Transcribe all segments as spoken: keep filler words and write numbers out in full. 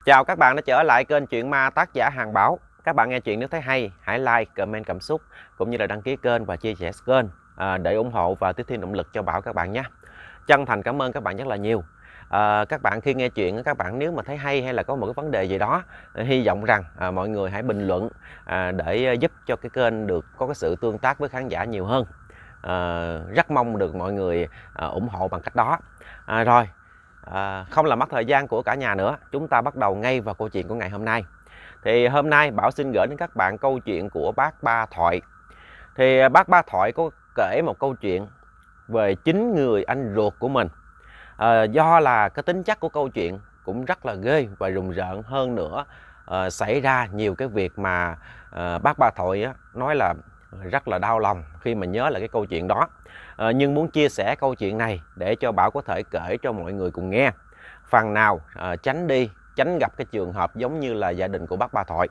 Chào các bạn đã trở lại kênh Chuyện Ma Tác Giả Hàng Bảo. Các bạn nghe chuyện nếu thấy hay, hãy like, comment cảm xúc cũng như là đăng ký kênh và chia sẻ kênh à, để ủng hộ và tiếp thêm động lực cho Bảo các bạn nhé. Chân thành cảm ơn các bạn rất là nhiều. À, các bạn khi nghe chuyện, các bạn nếu mà thấy hay hay là có một cái vấn đề gì đó, hy vọng rằng à, mọi người hãy bình luận à, để giúp cho cái kênh được có cái sự tương tác với khán giả nhiều hơn. À, rất mong được mọi người à, ủng hộ bằng cách đó. À, rồi. À, không làm mất thời gian của cả nhà nữa, chúng ta bắt đầu ngay vào câu chuyện của ngày hôm nay. Thì hôm nay Bảo xin gửi đến các bạn câu chuyện của bác Ba Thoại. Thì bác Ba Thoại có kể một câu chuyện về chính người anh ruột của mình. À, do là cái tính chất của câu chuyện cũng rất là ghê và rùng rợn hơn nữa, à, xảy ra nhiều cái việc mà à, bác Ba Thoại á, nói là rất là đau lòng khi mà nhớ lại cái câu chuyện đó. À, nhưng muốn chia sẻ câu chuyện này để cho Bảo có thể kể cho mọi người cùng nghe, phần nào à, tránh đi tránh gặp cái trường hợp giống như là gia đình của bác Ba Thoại.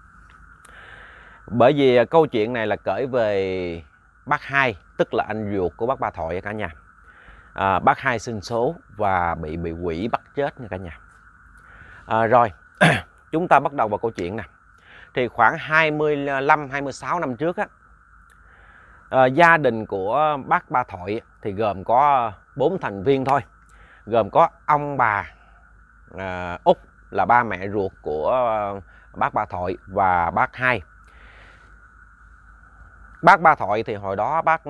Bởi vì à, câu chuyện này là kể về bác Hai, tức là anh ruột của bác Ba Thoại cả nhà. À, bác Hai sinh số và bị bị quỷ bắt chết nha cả nhà. À, rồi chúng ta bắt đầu vào câu chuyện nè. Thì khoảng hai mươi lăm hai mươi sáu năm trước á, à, gia đình của bác Ba Thoại thì gồm có bốn thành viên thôi, gồm có ông bà à, Út là ba mẹ ruột của bác Ba Thoại và bác Hai. Bác Ba Thoại thì hồi đó bác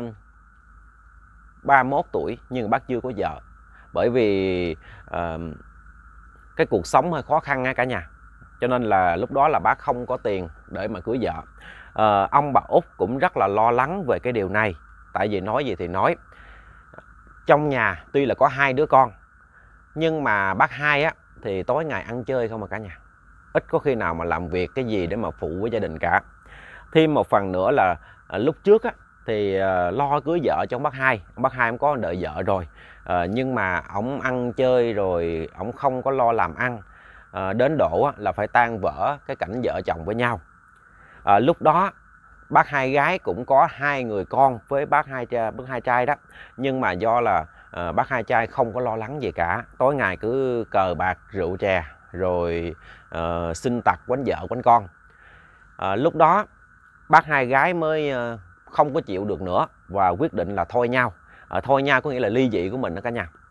ba mươi mốt tuổi nhưng bác chưa có vợ, bởi vì à, cái cuộc sống hơi khó khăn nha cả nhà, cho nên là lúc đó là bác không có tiền để mà cưới vợ. À, ông bà Út cũng rất là lo lắng về cái điều này, tại vì nói gì thì nói, trong nhà tuy là có hai đứa con nhưng mà bác Hai á thì tối ngày ăn chơi không mà cả nhà, ít có khi nào mà làm việc cái gì để mà phụ với gia đình cả. Thêm một phần nữa là à, lúc trước á thì à, lo cưới vợ cho ông bác Hai, ông bác Hai ông có đợi vợ rồi, à, nhưng mà ông ăn chơi rồi ông không có lo làm ăn, à, đến độ á, là phải tan vỡ cái cảnh vợ chồng với nhau. À, lúc đó bác Hai gái cũng có hai người con với bác hai bác hai trai đó, nhưng mà do là à, bác hai trai không có lo lắng gì cả, tối ngày cứ cờ bạc rượu chè rồi uh, sinh tật quánh vợ quánh con. À, lúc đó bác hai gái mới uh, không có chịu được nữa và quyết định là thôi nhau. À, thôi nhau có nghĩa là ly dị của mình đó cả nhà.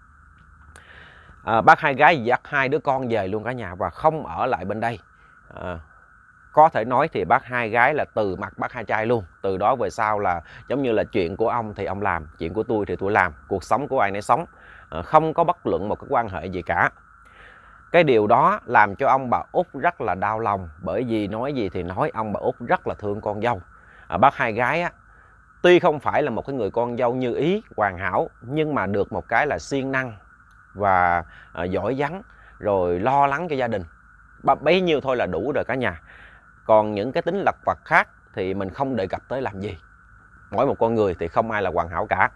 À, bác hai gái dắt hai đứa con về luôn cả nhà và không ở lại bên đây. À, có thể nói thì bác hai gái là từ mặt bác hai trai luôn. Từ đó về sau là giống như là chuyện của ông thì ông làm, chuyện của tôi thì tôi làm, cuộc sống của ai nấy sống, à, không có bất luận một cái quan hệ gì cả. Cái điều đó làm cho ông bà Út rất là đau lòng, bởi vì nói gì thì nói, ông bà Út rất là thương con dâu. À, bác hai gái á, tuy không phải là một cái người con dâu như ý hoàn hảo, nhưng mà được một cái là siêng năng và à, giỏi vắng, rồi lo lắng cho gia đình, bấy nhiêu thôi là đủ rồi cả nhà. Còn những cái tính lặt vặt khác thì mình không đề cập tới làm gì. Mỗi một con người thì không ai là hoàn hảo cả.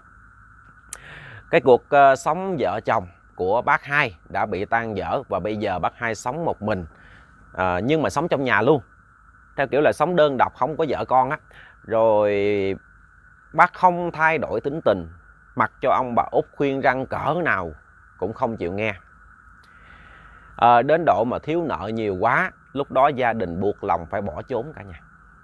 Cái cuộc uh, sống vợ chồng của bác Hai đã bị tan vỡ và bây giờ bác Hai sống một mình, à, nhưng mà sống trong nhà luôn, theo kiểu là sống đơn độc, không có vợ con á. Rồi bác không thay đổi tính tình, mặc cho ông bà Út khuyên răn cỡ nào cũng không chịu nghe. À, đến độ mà thiếu nợ nhiều quá, lúc đó gia đình buộc lòng phải bỏ trốn cả nhà,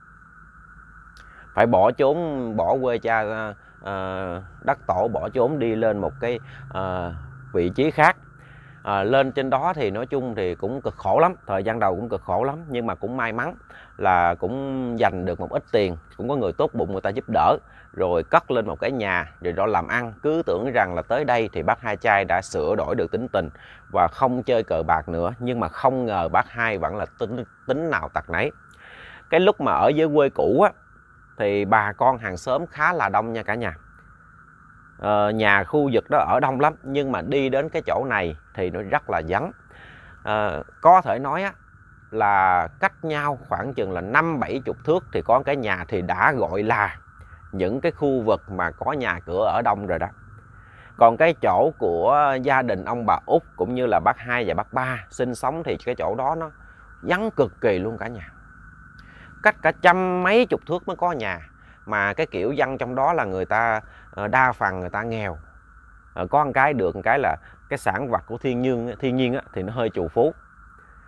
phải bỏ trốn, bỏ quê cha à, đất tổ, bỏ trốn đi lên một cái à, vị trí khác. À, lên trên đó thì nói chung thì cũng cực khổ lắm, thời gian đầu cũng cực khổ lắm, nhưng mà cũng may mắn là cũng dành được một ít tiền, cũng có người tốt bụng người ta giúp đỡ, rồi cất lên một cái nhà rồi đó làm ăn. Cứ tưởng rằng là tới đây thì bác hai trai đã sửa đổi được tính tình và không chơi cờ bạc nữa, nhưng mà không ngờ bác Hai vẫn là tính, tính nào tật nấy. Cái lúc mà ở dưới quê cũ á thì bà con hàng xóm khá là đông nha cả nhà. Ờ, nhà khu vực đó ở đông lắm, nhưng mà đi đến cái chỗ này thì nó rất là vắng. Ờ, có thể nói á, là cách nhau khoảng chừng là năm bảy chục thước thì có cái nhà thì đã gọi là những cái khu vực mà có nhà cửa ở đông rồi đó. Còn cái chỗ của gia đình ông bà Út cũng như là bác Hai và bác Ba sinh sống thì cái chỗ đó nó vắng cực kỳ luôn cả nhà. Cách cả trăm mấy chục thước mới có nhà, mà cái kiểu dân trong đó là người ta đa phần người ta nghèo. Có một cái được một cái là cái sản vật của thiên nhiên thiên nhiên thì nó hơi trù phú.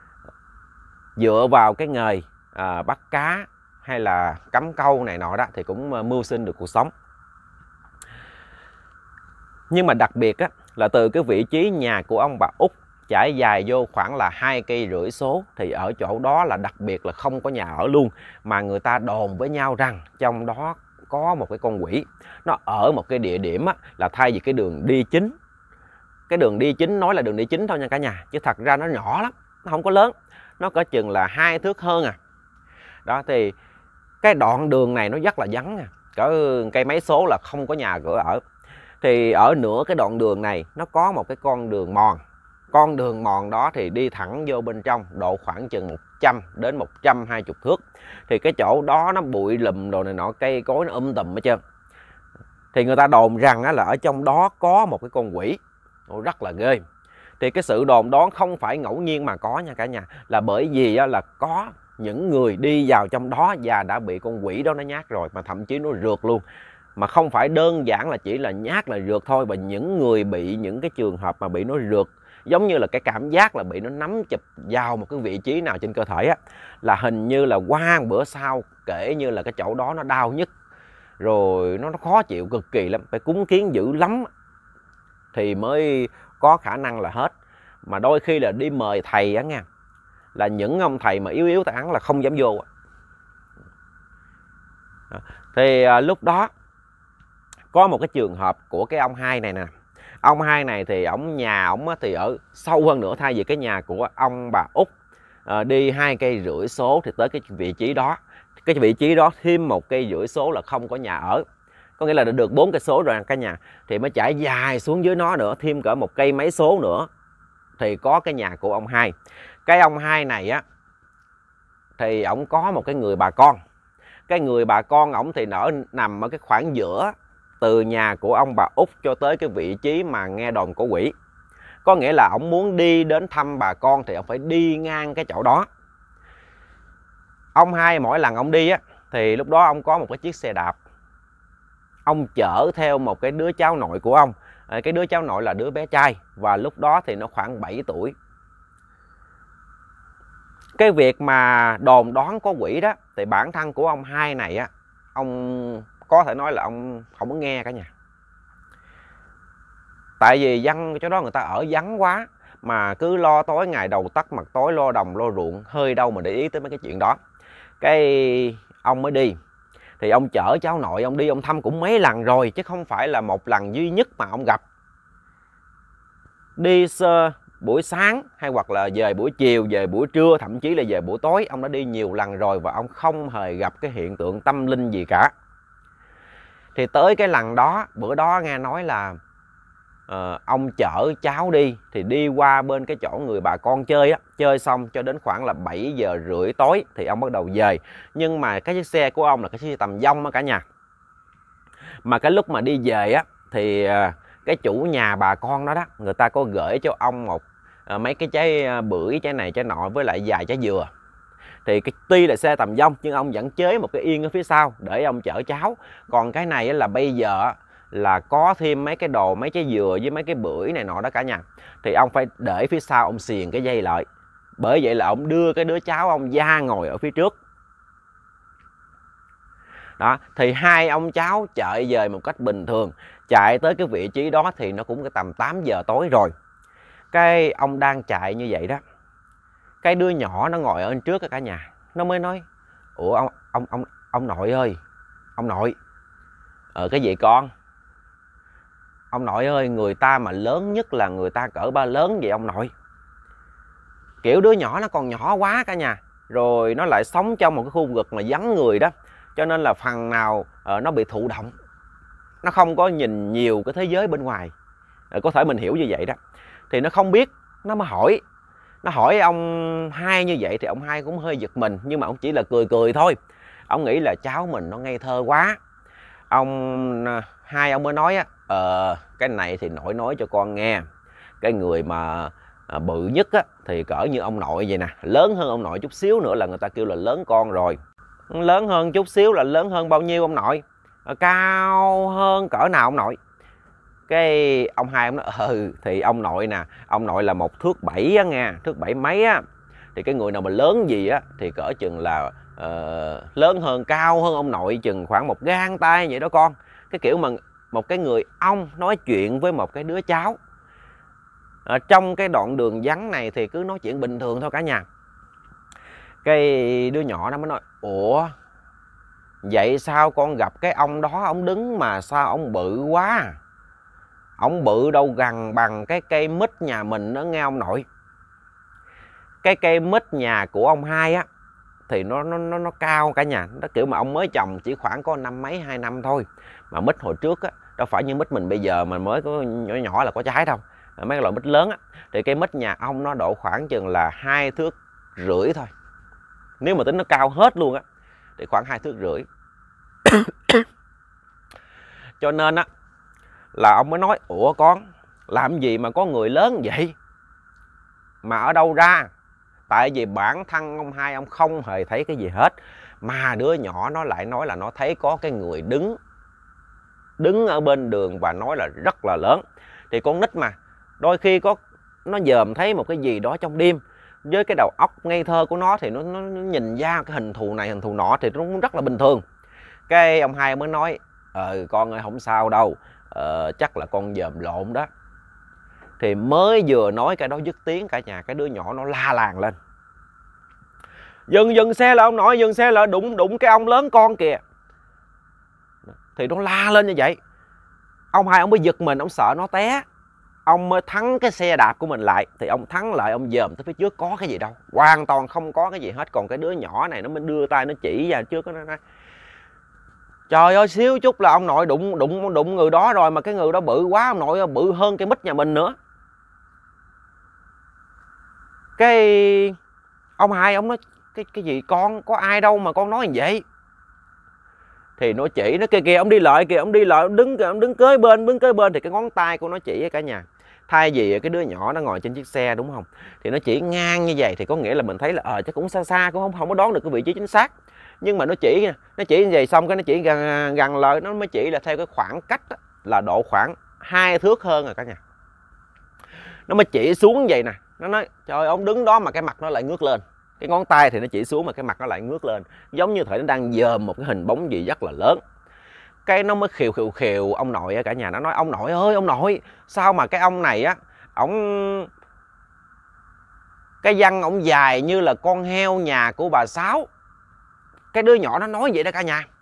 dựa vào cái nghề à, bắt cá hay là cắm câu này nọ đó thì cũng mưu sinh được cuộc sống. Nhưng mà đặc biệt á, là từ cái vị trí nhà của ông bà Út trải dài vô khoảng là hai cây rưỡi số, thì ở chỗ đó là đặc biệt là không có nhà ở luôn, mà người ta đồn với nhau rằng trong đó có một cái con quỷ. Nó ở một cái địa điểm á, là thay vì cái đường đi chính, cái đường đi chính nói là đường đi chính thôi nha cả nhà, chứ thật ra nó nhỏ lắm, nó không có lớn, nó có chừng là hai thước hơn à. Đó thì cái đoạn đường này nó rất là vắng nè, cỡ cây mấy số là không có nhà cửa ở. Thì ở nửa cái đoạn đường này nó có một cái con đường mòn. Con đường mòn đó thì đi thẳng vô bên trong độ khoảng chừng một trăm đến một trăm hai mươi thước. Thì cái chỗ đó nó bụi lùm đồ này nọ, cây cối nó um tùm hết trơn. Thì người ta đồn rằng là ở trong đó có một cái con quỷ. Ồ, rất là ghê. Thì cái sự đồn đoán không phải ngẫu nhiên mà có nha cả nhà, là bởi vì là có những người đi vào trong đó và đã bị con quỷ đó nó nhát rồi, mà thậm chí nó rượt luôn. Mà không phải đơn giản là chỉ là nhát là rượt thôi, và những người bị những cái trường hợp mà bị nó rượt, giống như là cái cảm giác là bị nó nắm chụp vào một cái vị trí nào trên cơ thể á, là hình như là qua bữa sau kể như là cái chỗ đó nó đau nhức, rồi nó, nó khó chịu cực kỳ lắm, phải cúng kiến dữ lắm thì mới có khả năng là hết. Mà đôi khi là đi mời thầy á nha, là những ông thầy mà yếu yếu tay ắn là không dám vô. Thì à, lúc đó có một cái trường hợp của cái ông hai này nè. Ông hai này thì ổng nhà ổng thì ở sâu hơn nữa, thay vì cái nhà của ông bà Út à, đi hai cây rưỡi số thì tới cái vị trí đó. Cái vị trí đó thêm một cây rưỡi số là không có nhà ở. Có nghĩa là đã được bốn cây số rồi cả nhà. Thì mới trải dài xuống dưới nó nữa, thêm cỡ một cây mấy số nữa thì có cái nhà của ông hai. Cái ông hai này á thì ổng có một cái người bà con. Cái người bà con ổng thì nở nằm ở cái khoảng giữa từ nhà của ông bà Út cho tới cái vị trí mà nghe đồn có quỷ. Có nghĩa là ổng muốn đi đến thăm bà con thì ổng phải đi ngang cái chỗ đó. Ông hai mỗi lần ông đi á thì lúc đó ông có một cái chiếc xe đạp. Ông chở theo một cái đứa cháu nội của ông. Cái đứa cháu nội là đứa bé trai, và lúc đó thì nó khoảng bảy tuổi. Cái việc mà đồn đoán có quỷ đó thì bản thân của ông hai này á, ông có thể nói là ông không có nghe cả nhà. Tại vì dân chỗ đó người ta ở vắng quá, mà cứ lo tối ngày đầu tắt mặt tối, lo đồng lo ruộng, hơi đâu mà để ý tới mấy cái chuyện đó. Cái ông mới đi. Thì ông chở cháu nội ông đi, ông thăm cũng mấy lần rồi, chứ không phải là một lần duy nhất mà ông gặp. Đi sơ buổi sáng hay hoặc là về buổi chiều, về buổi trưa, thậm chí là về buổi tối, ông đã đi nhiều lần rồi và ông không hề gặp cái hiện tượng tâm linh gì cả. Thì tới cái lần đó, bữa đó nghe nói là uh, ông chở cháu đi, thì đi qua bên cái chỗ người bà con chơi á, chơi xong cho đến khoảng là bảy giờ rưỡi tối thì ông bắt đầu về. Nhưng mà cái chiếc xe của ông là cái chiếc xe tầm dông á cả nhà. Mà cái lúc mà đi về á thì uh, cái chủ nhà bà con đó đó, người ta có gửi cho ông một à, mấy cái trái bưởi, trái này trái nọ, với lại vài trái dừa. Thì cái tuy là xe tầm dông nhưng ông vẫn chế một cái yên ở phía sau để ông chở cháu. Còn cái này là bây giờ là có thêm mấy cái đồ, mấy trái dừa với mấy cái bưởi này nọ đó cả nhà, thì ông phải để phía sau, ông xiền cái dây lại. Bởi vậy là ông đưa cái đứa cháu ông ra ngồi ở phía trước. Đó, thì hai ông cháu chạy về một cách bình thường. Chạy tới cái vị trí đó thì nó cũng tầm tám giờ tối rồi. Cái ông đang chạy như vậy đó, cái đứa nhỏ nó ngồi ở bên trước cả nhà, nó mới nói: ủa ông ông ông ông nội ơi, ông nội. Ờ cái gì con? Ông nội ơi, người ta mà lớn nhất là người ta cỡ ba lớn vậy ông nội. Kiểu đứa nhỏ nó còn nhỏ quá cả nhà, rồi nó lại sống trong một cái khu vực mà vắng người đó, cho nên là phần nào uh, nó bị thụ động, nó không có nhìn nhiều cái thế giới bên ngoài. uh, có thể mình hiểu như vậy đó. Thì nó không biết, nó mới hỏi nó hỏi ông hai như vậy, thì ông hai cũng hơi giật mình, nhưng mà ông chỉ là cười cười thôi. Ông nghĩ là cháu mình nó ngây thơ quá. Ông hai ông mới nói á, ờ cái này thì nội nói cho con nghe, cái người mà à, bự nhất á thì cỡ như ông nội vậy nè, lớn hơn ông nội chút xíu nữa là người ta kêu là lớn con rồi. Lớn hơn chút xíu là lớn hơn bao nhiêu ông nội? À, cao hơn cỡ nào ông nội? Cái ông hai ông nói: ừ thì ông nội nè, ông nội là một thước bảy á nghe, thước bảy mấy á. Thì cái người nào mà lớn gì á thì cỡ chừng là uh, lớn hơn, cao hơn ông nội chừng khoảng một gang tay vậy đó con. Cái kiểu mà một cái người ông nói chuyện với một cái đứa cháu ở trong cái đoạn đường vắng này thì cứ nói chuyện bình thường thôi cả nhà. Cái đứa nhỏ nó mới nói: ủa vậy sao con gặp cái ông đó ông đứng mà sao ông bự quá? Ông bự đâu gần bằng cái cây mít nhà mình đó nghe ông nội. Cái cây mít nhà của ông hai á thì nó nó nó nó cao cả nhà. Nó kiểu mà ông mới trồng chỉ khoảng có năm mấy hai năm thôi. Mà mít hồi trước á đâu phải như mít mình bây giờ mà mới có nhỏ nhỏ là có trái đâu. Mấy cái loại mít lớn á thì cây mít nhà ông nó độ khoảng chừng là hai thước rưỡi thôi. Nếu mà tính nó cao hết luôn á thì khoảng hai thước rưỡi. Cho nên á là ông mới nói: ủa con, làm gì mà có người lớn vậy? Mà ở đâu ra? Tại vì bản thân ông hai ông không hề thấy cái gì hết. Mà đứa nhỏ nó lại nói là nó thấy có cái người đứng Đứng ở bên đường và nói là rất là lớn. Thì con nít mà, đôi khi có nó dòm thấy một cái gì đó trong đêm. Với cái đầu óc ngây thơ của nó thì nó, nó, nó nhìn ra cái hình thù này hình thù nọ thì nó cũng rất là bình thường. Cái ông hai mới nói: ờ con ơi không sao đâu, ờ, chắc là con dòm lộn đó. Thì mới vừa nói cái đó dứt tiếng cả nhà, cái đứa nhỏ nó la làng lên: dừng dừng xe lại ông nội, dừng xe lại, đụng đụng cái ông lớn con kìa. Thì nó la lên như vậy. Ông hai ông mới giật mình, ông sợ nó té. Ông mới thắng cái xe đạp của mình lại. Thì ông thắng lại, ông dòm tới phía trước có cái gì đâu, hoàn toàn không có cái gì hết. Còn cái đứa nhỏ này nó mới đưa tay nó chỉ ra trước đó, nó nói: trời ơi xíu chút là ông nội đụng đụng đụng người đó rồi, mà cái người đó bự quá, ông nội bự hơn cái mít nhà mình nữa. Cái ông hai ông nói: cái cái gì con, có ai đâu mà con nói như vậy. Thì nó chỉ nó kìa kìa, ông đi lại kìa, ông đi lại, ông đứng kìa, ông đứng kế bên, đứng kế bên. Thì cái ngón tay của nó chỉ cả nhà. Thay vì cái đứa nhỏ nó ngồi trên chiếc xe đúng không, thì nó chỉ ngang như vậy thì có nghĩa là mình thấy là ờ chắc cũng xa xa, cũng không không có đoán được cái vị trí chính xác. Nhưng mà nó chỉ nha, nó chỉ như vậy xong cái nó chỉ gần gần lại, nó mới chỉ là theo cái khoảng cách đó, là độ khoảng hai thước hơn rồi cả nhà. Nó mới chỉ xuống vậy nè, nó nói: trời, ông đứng đó mà cái mặt nó lại ngước lên. Cái ngón tay thì nó chỉ xuống mà cái mặt nó lại ngước lên, giống như thể nó đang dòm một cái hình bóng gì rất là lớn. Cái nó mới khều khều khều ông nội cả nhà. Nó nói: ông nội ơi, ông nội, sao mà cái ông này á, ổng cái răng ổng dài như là con heo nhà của bà Sáu. Cái đứa nhỏ nó nói vậy đó cả nhà.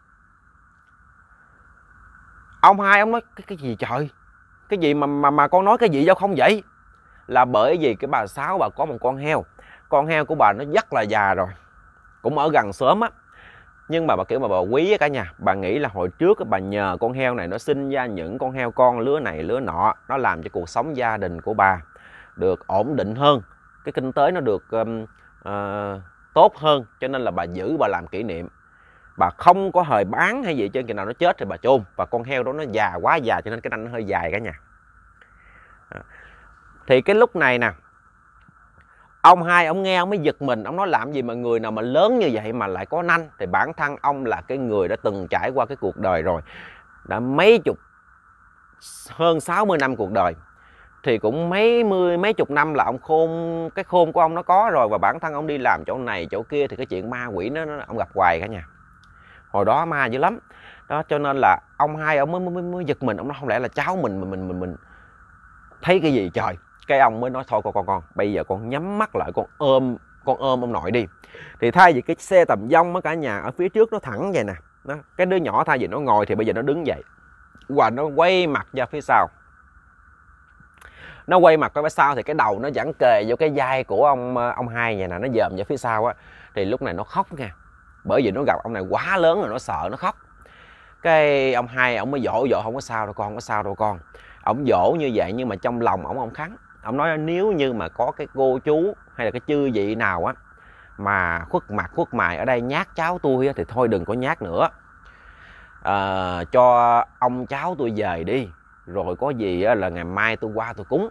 Ông hai ông nói: cái cái gì trời, cái gì mà mà mà con nói cái gì đâu không vậy? Là bởi vì cái bà Sáu bà có một con heo. Con heo của bà nó rất là già rồi, cũng ở gần xóm á. Nhưng mà bà kiểu mà bà quý á cả nhà. Bà nghĩ là hồi trước bà nhờ con heo này nó sinh ra những con heo con lứa này lứa nọ, nó làm cho cuộc sống gia đình của bà được ổn định hơn, cái kinh tế nó được um, uh, tốt hơn. Cho nên là bà giữ, bà làm kỷ niệm. Bà không có hời bán hay gì trên, khi nào nó chết thì bà chôn. Và con heo đó nó già quá già cho nên cái nanh nó hơi dài cả nhà. Thì cái lúc này nè, ông hai ông nghe ông mới giật mình. Ông nói: làm gì mà người nào mà lớn như vậy mà lại có nanh? Thì bản thân ông là cái người đã từng trải qua cái cuộc đời rồi, đã mấy chục, hơn sáu mươi năm cuộc đời. Thì cũng mấy mươi mấy chục năm là ông khôn, cái khôn của ông nó có rồi. Và bản thân ông đi làm chỗ này chỗ kia thì cái chuyện ma quỷ nó, nó ông gặp hoài cả nhà. Hồi đó ma dữ lắm đó. Cho nên là ông hai ông mới, mới, mới giật mình. Ông nói: không lẽ là cháu mình mình mình mình, mình thấy cái gì trời? Cái ông mới nói: thôi con con con bây giờ con nhắm mắt lại, con ôm con ôm ông nội đi. Thì thay vì cái xe tầm vong á cả nhà, ở phía trước nó thẳng vậy nè đó. Cái đứa nhỏ thay vì nó ngồi thì bây giờ nó đứng dậy, và nó quay mặt ra phía sau. Nó quay mặt ra phía sau thì cái đầu nó vẫn kề vô cái vai của ông ông hai vậy nè, nó dòm ra phía sau á. Thì lúc này nó khóc nha, bởi vì nó gặp ông này quá lớn rồi, nó sợ nó khóc. Cái ông hai ông mới dỗ dỗ: không có sao đâu con, không có sao đâu con. Ông dỗ như vậy nhưng mà trong lòng ông ông khắng. Ông nói: nếu như mà có cái cô chú hay là cái chư vị nào á mà khuất mặt khuất mày ở đây nhát cháu tôi á, thì thôi đừng có nhát nữa, à, cho ông cháu tôi về đi, rồi có gì á, là ngày mai tôi qua tôi cúng.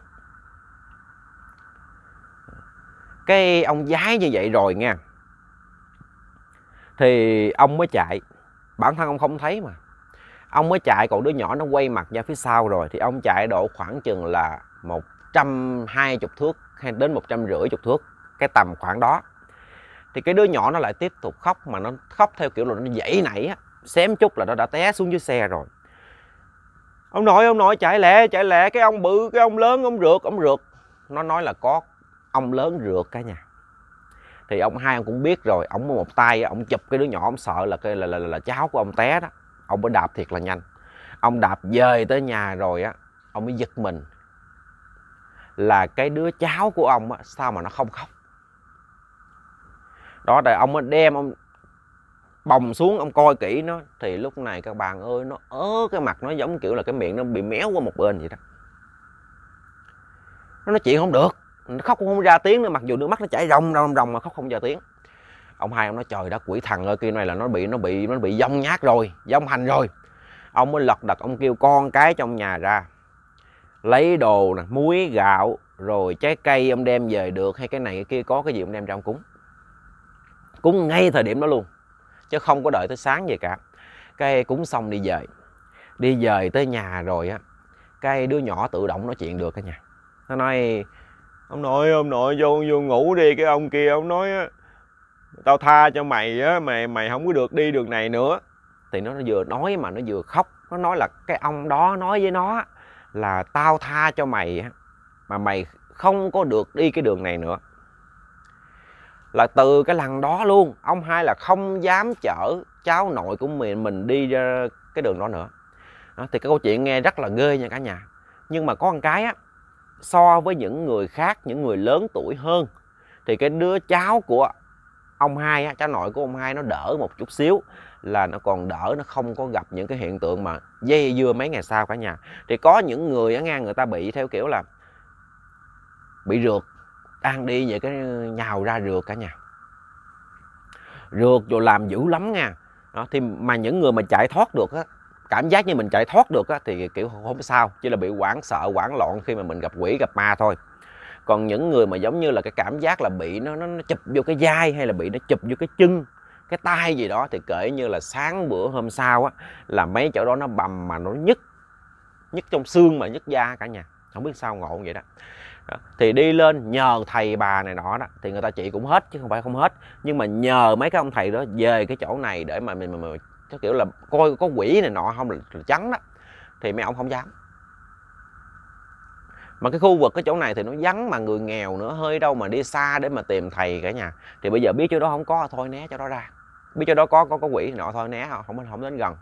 Cái ông giái như vậy rồi nha, thì ông mới chạy. Bản thân ông không thấy mà ông mới chạy, còn đứa nhỏ nó quay mặt ra phía sau rồi. Thì ông chạy độ khoảng chừng là một trăm hai mươi thước hay đến một trăm rưỡi chục thước. cái tầm khoảng đó. Thì cái đứa nhỏ nó lại tiếp tục khóc, mà nó khóc theo kiểu là nó dãy nảy á, xém chút là nó đã té xuống dưới xe rồi. Ông nội, ông nội chạy lẹ, chạy lẹ, cái ông bự, cái ông lớn, ông rượt, ông rượt. Nó nói là có ông lớn rượt cả nhà. Thì ông hai ông cũng biết rồi, ông một tay ông chụp cái đứa nhỏ, ông sợ là cái là, là, là, là cháu của ông té đó. Ông mới đạp thiệt là nhanh. Ông đạp dời tới nhà rồi á, ông mới giật mình là cái đứa cháu của ông á, sao mà nó không khóc. Đó, rồi ông mới đem ông bồng xuống, ông coi kỹ nó. Thì lúc này các bạn ơi, nó ớ cái mặt, nó giống kiểu là cái miệng nó bị méo qua một bên vậy đó. Nó nói chuyện không được, nó khóc cũng không ra tiếng nữa, mặc dù nước mắt nó chảy ròng ròng ròng mà khóc không ra tiếng. Ông hai ông nói trời đất, quỷ thần ơi, kia này là nó bị nó bị nó bị dông nhát rồi, dông hành rồi. Ông mới lật đật ông kêu con cái trong nhà ra, lấy đồ nè, muối gạo rồi trái cây ông đem về được, hay cái này cái kia có cái gì ông đem ra ông cúng. Cúng ngay thời điểm đó luôn, chứ không có đợi tới sáng gì cả. Cái cúng xong đi về. Đi về tới nhà rồi á, cái đứa nhỏ tự động nói chuyện được cả nhà. Nó nói ông nội, ông nội vô vô ngủ đi. Cái ông kia ông nói tao tha cho mày á, mày mày không có được đi đường này nữa. Thì nó vừa nói mà nó vừa khóc. Nó nói là cái ông đó nói với nó là tao tha cho mày mà mày không có được đi cái đường này nữa. Là từ cái lần đó luôn, ông hai là không dám chở cháu nội của mình mình đi ra cái đường đó nữa. Đó, thì cái câu chuyện nghe rất là ghê nha cả nhà. Nhưng mà có một cái á, so với những người khác, những người lớn tuổi hơn, thì cái đứa cháu của ông hai á, cháu nội của ông hai nó đỡ một chút xíu, là nó còn đỡ, nó không có gặp những cái hiện tượng mà dây dưa mấy ngày sau cả nhà. Thì có những người á nghe, người ta bị theo kiểu là bị rượt, đang đi vậy cái nhào ra rượt cả nhà, rượt rồi làm dữ lắm nha. Đó, thì mà những người mà chạy thoát được á, cảm giác như mình chạy thoát được á, thì kiểu không sao, chỉ là bị hoảng sợ, hoảng loạn khi mà mình gặp quỷ gặp ma thôi. Còn những người mà giống như là cái cảm giác là bị nó, nó, nó chụp vô cái vai, hay là bị nó chụp vô cái chân, cái tay gì đó, thì kể như là sáng bữa hôm sau á, là mấy chỗ đó nó bầm mà nó nhức, nhức trong xương mà nhức da cả nhà. Không biết sao ngộ vậy đó. Đó. Thì đi lên nhờ thầy bà này nọ đó, thì người ta trị cũng hết chứ không phải không hết. Nhưng mà nhờ mấy cái ông thầy đó về cái chỗ này để mà mình, mình, mình cái kiểu là coi có quỷ này nọ không là chắn đó, thì mấy ông không dám. Mà cái khu vực cái chỗ này thì nó vắng, mà người nghèo nữa, hơi đâu mà đi xa để mà tìm thầy cả nhà. Thì bây giờ biết chỗ đó không có thôi né chỗ đó ra, biết chỗ đó có có có quỷ nọ thôi né, không không đến gần.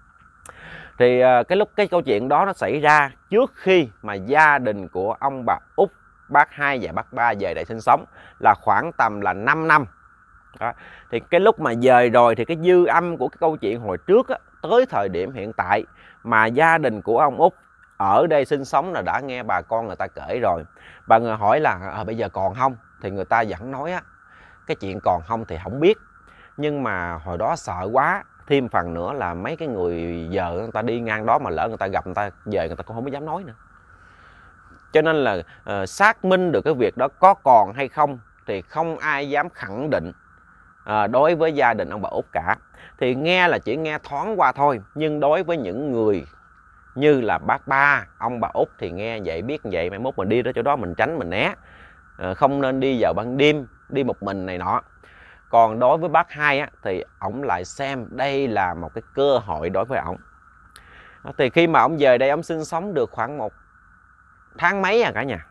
Thì cái lúc cái câu chuyện đó nó xảy ra trước khi mà gia đình của ông bà Út, bác hai và bác ba về đây sinh sống, là khoảng tầm là năm năm. Đó. Thì cái lúc mà về rồi thì cái dư âm của cái câu chuyện hồi trước á, tới thời điểm hiện tại mà gia đình của ông Út ở đây sinh sống là đã nghe bà con người ta kể rồi. Bà người hỏi là à, bây giờ còn không, thì người ta vẫn nói á, cái chuyện còn không thì không biết, nhưng mà hồi đó sợ quá. Thêm phần nữa là mấy cái người giờ người ta đi ngang đó mà lỡ người ta gặp người ta về, người ta cũng không có dám nói nữa. Cho nên là uh, xác minh được cái việc đó có còn hay không thì không ai dám khẳng định uh, đối với gia đình ông bà Út cả. Thì nghe là chỉ nghe thoáng qua thôi, nhưng đối với những người như là bác ba, ông bà Út thì nghe vậy, biết vậy, mai mốt mình đi tới chỗ đó mình tránh mình né, uh, không nên đi vào ban đêm, đi một mình này nọ. Còn đối với bác hai á, thì ổng lại xem đây là một cái cơ hội đối với ổng. Thì khi mà ổng về đây ổng sinh sống được khoảng một tháng mấy à cả nhà,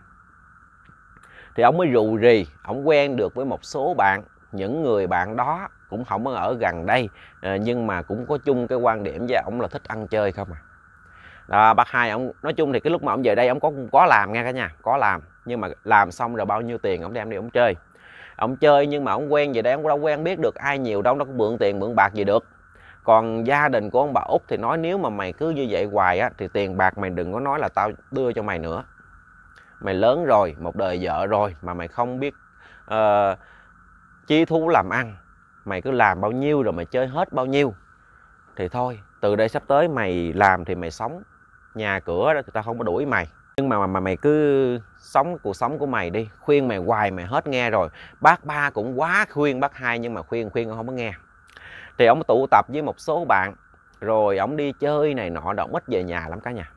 thì ổng mới rù rì, ổng quen được với một số bạn. Những người bạn đó cũng không ở gần đây, nhưng mà cũng có chung cái quan điểm với ổng là thích ăn chơi không à. Đó, bác hai ổng nói chung thì cái lúc mà ổng về đây ổng có có làm nha cả nhà, có làm, nhưng mà làm xong rồi bao nhiêu tiền ổng đem đi ổng chơi. Ông chơi nhưng mà ông quen về đây ông đâu quen biết được ai nhiều đâu, nó cũng mượn tiền mượn bạc gì được. Còn gia đình của ông bà Út thì nói nếu mà mày cứ như vậy hoài á, thì tiền bạc mày đừng có nói là tao đưa cho mày nữa. Mày lớn rồi, một đời vợ rồi mà mày không biết uh, chi thú làm ăn, mày cứ làm bao nhiêu rồi mày chơi hết bao nhiêu, thì thôi từ đây sắp tới mày làm thì mày sống, nhà cửa đó thì tao không có đuổi mày, nhưng mà, mà mày cứ sống cuộc sống của mày đi. Khuyên mày hoài mày hết nghe rồi. Bác ba cũng quá khuyên bác hai, nhưng mà khuyên khuyên không có nghe. Thì ông tụ tập với một số bạn, rồi ông đi chơi này nọ, ông ít về nhà lắm cả nhà.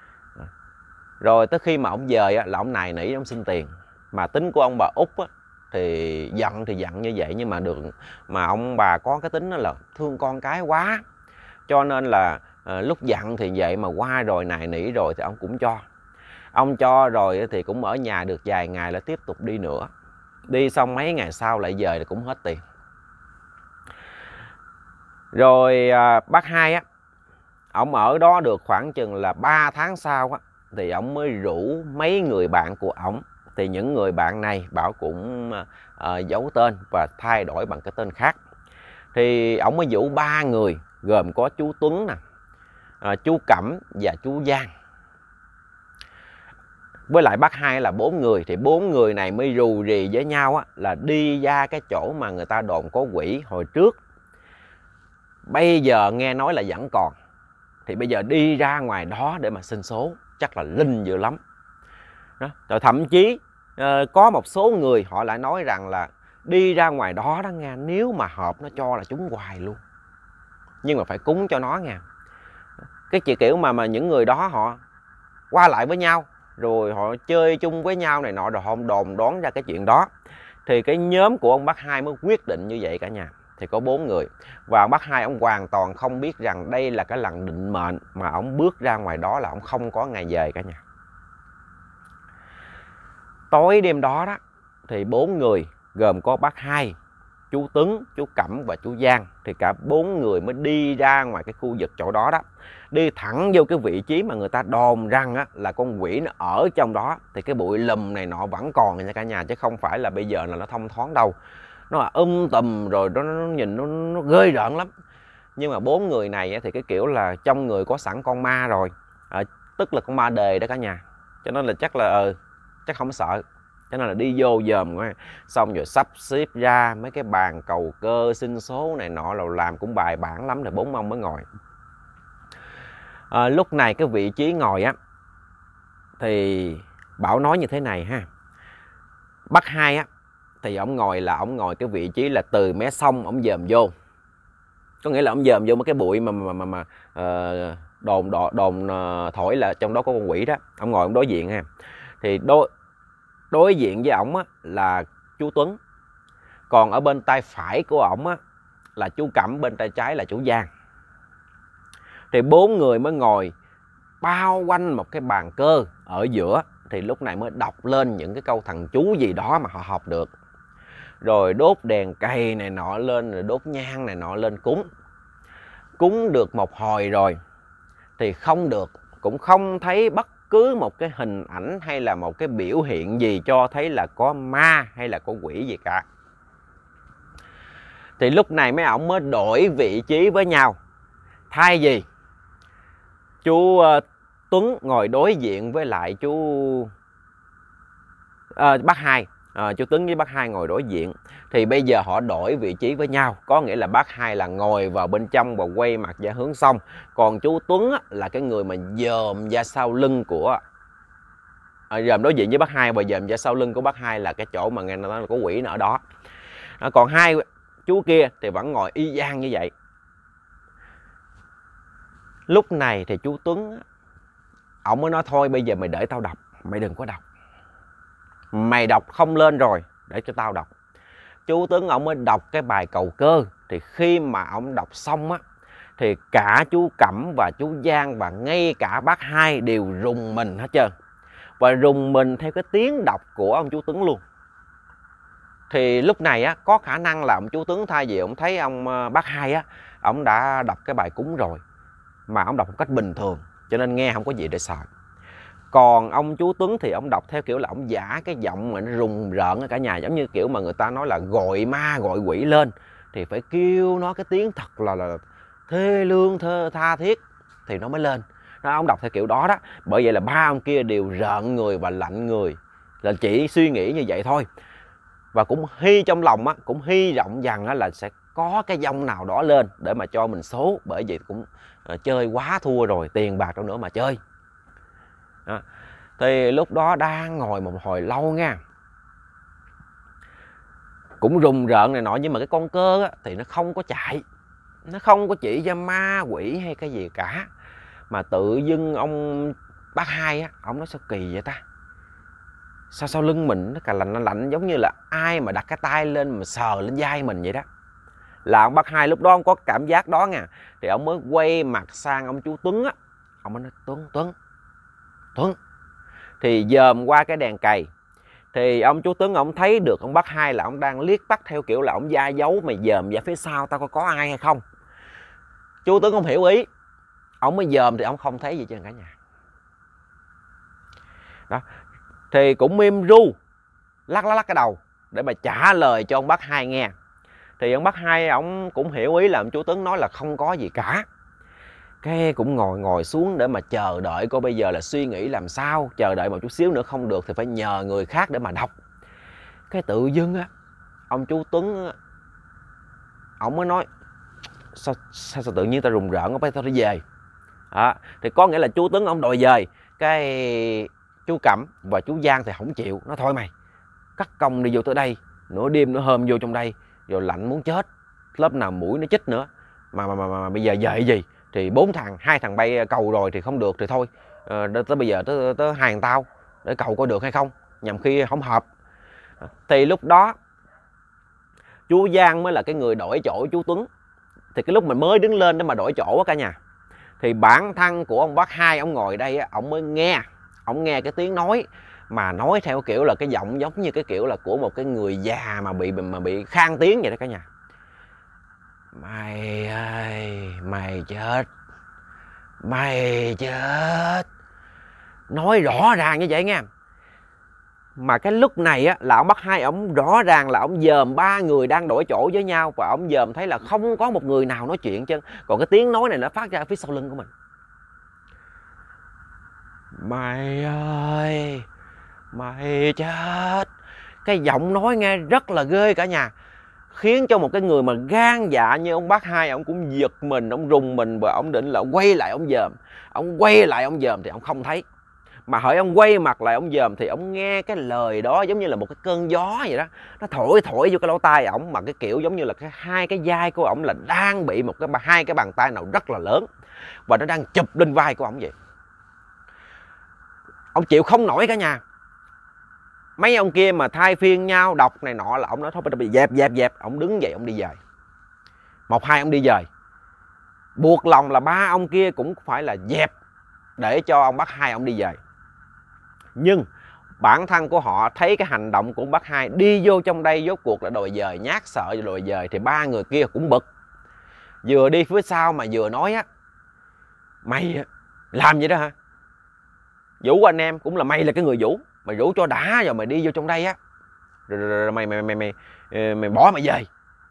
Rồi tới khi mà ông về á, là ông nài nỉ ông xin tiền. Mà tính của ông bà Út á, thì giận thì giận như vậy, nhưng mà được mà ông bà có cái tính là thương con cái quá, cho nên là à, lúc giận thì vậy, mà qua rồi nài nỉ rồi thì ông cũng cho. Ông cho rồi thì cũng ở nhà được vài ngày là tiếp tục đi nữa. Đi xong mấy ngày sau lại về thì cũng hết tiền. Rồi à, bác Hai á, ông ở đó được khoảng chừng là ba tháng sau á, thì ông mới rủ mấy người bạn của ổng. Thì những người bạn này bảo cũng à, giấu tên và thay đổi bằng cái tên khác. Thì ổng mới rủ ba người, gồm có chú Tuấn nè, à, chú Cẩm và chú Giang. Với lại bác Hai là bốn người. Thì bốn người này mới rù rì với nhau á, là đi ra cái chỗ mà người ta đồn có quỷ hồi trước. Bây giờ nghe nói là vẫn còn, thì bây giờ đi ra ngoài đó để mà xin số, chắc là linh dữ lắm đó. Rồi thậm chí uh, có một số người họ lại nói rằng là đi ra ngoài đó đó nghe, nếu mà hợp nó cho là trúng hoài luôn, nhưng mà phải cúng cho nó nha. Cái chị kiểu mà mà những người đó họ qua lại với nhau, rồi họ chơi chung với nhau này nọ, rồi họ đồn đoán ra cái chuyện đó. Thì cái nhóm của ông bác Hai mới quyết định như vậy cả nhà. Thì có bốn người, và bác Hai ông hoàn toàn không biết rằng đây là cái lần định mệnh, mà ông bước ra ngoài đó là ông không có ngày về cả nhà. Tối đêm đó đó thì bốn người gồm có bác Hai, chú Tuấn, chú Cẩm và chú Giang, thì cả bốn người mới đi ra ngoài cái khu vực chỗ đó đó, đi thẳng vô cái vị trí mà người ta đồn rằng á, là con quỷ nó ở trong đó. Thì cái bụi lùm này nọ vẫn còn nha cả nhà, chứ không phải là bây giờ là nó thông thoáng đâu. Nó là um tùm rồi, nó, nó nhìn nó, nó ghê rợn lắm. Nhưng mà bốn người này thì cái kiểu là trong người có sẵn con ma rồi, à, tức là con ma đề đó cả nhà, cho nên là chắc là ừ, chắc không sợ. Cho nên là đi vô dòm, xong rồi sắp xếp ra mấy cái bàn cầu cơ xin số này nọ, là làm cũng bài bản lắm, rồi bốn ông mới ngồi. À, lúc này cái vị trí ngồi á thì Bảo nói như thế này ha. Bác Hai á thì ông ngồi là ông ngồi cái vị trí là từ mé sông ông dòm vô, có nghĩa là ông dòm vô mấy cái bụi mà mà mà, mà uh, đồn đồn, đồn uh, thổi là trong đó có con quỷ đó. Ông ngồi ông đối diện ha. Thì đối đối diện với ổng á là chú Tuấn, còn ở bên tay phải của ổng á là chú Cẩm, bên tay trái là chú Giang. Thì bốn người mới ngồi bao quanh một cái bàn cơ ở giữa. Thì lúc này mới đọc lên những cái câu thần chú gì đó mà họ học được, rồi đốt đèn cầy này nọ lên, rồi đốt nhang này nọ lên cúng. Cúng được một hồi rồi thì không được, cũng không thấy bất cứ một cái hình ảnh hay là một cái biểu hiện gì cho thấy là có ma hay là có quỷ gì cả. Thì lúc này mấy ổng mới đổi vị trí với nhau. Thay vì chú uh, Tuấn ngồi đối diện với lại chú uh, bác Hai, À, chú Tuấn với bác Hai ngồi đối diện, thì bây giờ họ đổi vị trí với nhau. Có nghĩa là bác Hai là ngồi vào bên trong và quay mặt ra hướng sông, còn chú Tuấn á, là cái người mà dòm ra sau lưng của à, dòm đối diện với bác Hai, và dòm ra sau lưng của bác Hai là cái chỗ mà nghe nói là có quỷ nó ở đó. À, còn hai chú kia thì vẫn ngồi y chang như vậy. Lúc này thì chú Tuấn ổng mới nói thôi bây giờ mày để tao đọc, mày đừng có đọc, mày đọc không lên rồi để cho tao đọc. Chú Tuấn ông mới đọc cái bài cầu cơ. Thì khi mà ông đọc xong á, thì cả chú Cẩm và chú Giang và ngay cả bác Hai đều rùng mình hết trơn, và rùng mình theo cái tiếng đọc của ông chú Tuấn luôn. Thì lúc này á, có khả năng là ông chú Tuấn thay vì ông thấy ông bác Hai á, ông đã đọc cái bài cúng rồi, mà ông đọc một cách bình thường, cho nên nghe không có gì để sợ. Còn ông chú Tuấn thì ông đọc theo kiểu là ông giả cái giọng mà nó rùng rợn cả nhà, giống như kiểu mà người ta nói là gọi ma gọi quỷ lên thì phải kêu nó cái tiếng thật là, là thê lương thơ tha thiết thì nó mới lên. Đó, ông đọc theo kiểu đó đó. Bởi vậy là ba ông kia đều rợn người và lạnh người, là chỉ suy nghĩ như vậy thôi. Và cũng hy trong lòng á, cũng hy vọng rằng á, là sẽ có cái dông nào đó lên để mà cho mình số. Bởi vì cũng uh, chơi quá thua rồi, tiền bạc đâu nữa mà chơi. Đó. Thì lúc đó đang ngồi một hồi lâu nha, cũng rùng rợn này nọ, nhưng mà cái con cơ á, thì nó không có chạy, nó không có chỉ ra ma quỷ hay cái gì cả. Mà tự dưng ông bác Hai á, ông nói sao kỳ vậy ta, sao sau lưng mình nó cả lạnh nó lạnh, giống như là ai mà đặt cái tay lên mà sờ lên vai mình vậy đó. Là ông bác Hai lúc đó ông có cảm giác đó nha, thì ông mới quay mặt sang ông chú Tuấn á, ông mới nói Tuấn Tuấn Tuấn, thì dòm qua cái đèn cày thì ông chú Tuấn ông thấy được ông bác Hai là ông đang liếc bắt theo kiểu là ông da dấu mày dòm ra phía sau tao có có ai hay không. Chú Tuấn không hiểu ý, ông mới dòm thì ông không thấy gì trên cả nhà. Đó, thì cũng im ru lắc lắc lắc cái đầu để mà trả lời cho ông bác Hai nghe. Thì ông bác Hai ông cũng hiểu ý là ông chú Tuấn nói là không có gì cả. Cái cũng ngồi ngồi xuống để mà chờ đợi coi bây giờ là suy nghĩ làm sao, chờ đợi một chút xíu nữa không được thì phải nhờ người khác để mà đọc. Cái tự dưng á, ông chú Tuấn ông mới nói sao, sao, sao tự nhiên tao rùng rợn, phải tao đi về. Đó, thì có nghĩa là chú Tuấn ông đòi về. Cái chú Cẩm và chú Giang thì không chịu, nói thôi mày cắt công đi vô tới đây, nửa đêm nửa hôm vô trong đây rồi lạnh muốn chết, lớp nào mũi nó chích nữa mà mà, mà, mà, mà bây giờ về gì thì bốn thằng hai thằng bay cầu rồi thì không được thì thôi, à, tới bây giờ tới tới hai thằng tao để cầu có được hay không, nhằm khi không hợp. Thì lúc đó chú Giang mới là cái người đổi chỗ chú Tuấn. Thì cái lúc mình mới đứng lên để mà đổi chỗ á cả nhà, thì bản thân của ông bác Hai ông ngồi đây á, ông mới nghe ông nghe cái tiếng nói mà nói theo kiểu là cái giọng giống như cái kiểu là của một cái người già mà bị mà bị khang tiếng vậy đó cả nhà. Mày ơi, mày chết, mày chết, nói rõ ràng như vậy nha. Mà cái lúc này á là ông bác Hai ông rõ ràng là ông dòm ba người đang đổi chỗ với nhau, và ông dòm thấy là không có một người nào nói chuyện chứ. Còn cái tiếng nói này nó phát ra phía sau lưng của mình. Mày ơi, mày chết. Cái giọng nói nghe rất là ghê cả nhà, khiến cho một cái người mà gan dạ như ông bác Hai ông cũng giật mình, ông rùng mình, và ông định là quay lại ông dòm. Ông quay lại ông dòm thì ông không thấy, mà hỡi ông quay mặt lại ông dòm thì ông nghe cái lời đó giống như là một cái cơn gió vậy đó, nó thổi thổi vô cái lỗ tai ổng, mà cái kiểu giống như là cái hai cái vai của ổng là đang bị một cái hai cái bàn tay nào rất là lớn và nó đang chụp lên vai của ổng vậy. Ông chịu không nổi cả nhà. Mấy ông kia mà thay phiên nhau đọc này nọ là ông nói thôi bây giờ dẹp dẹp dẹp, ông đứng dậy ông đi về. Một hai ông đi về, buộc lòng là ba ông kia cũng phải là dẹp để cho ông bác Hai ông đi về. Nhưng bản thân của họ thấy cái hành động của ông bác Hai đi vô trong đây rốt cuộc là đòi dời, nhát sợ đòi dời, thì ba người kia cũng bực, vừa đi phía sau mà vừa nói á, mày làm vậy đó hả? Vũ anh em cũng là mày là cái người vũ, mày rủ cho đã rồi mày đi vô trong đây á, rồi, rồi, rồi mày, mày mày mày mày bỏ mày về.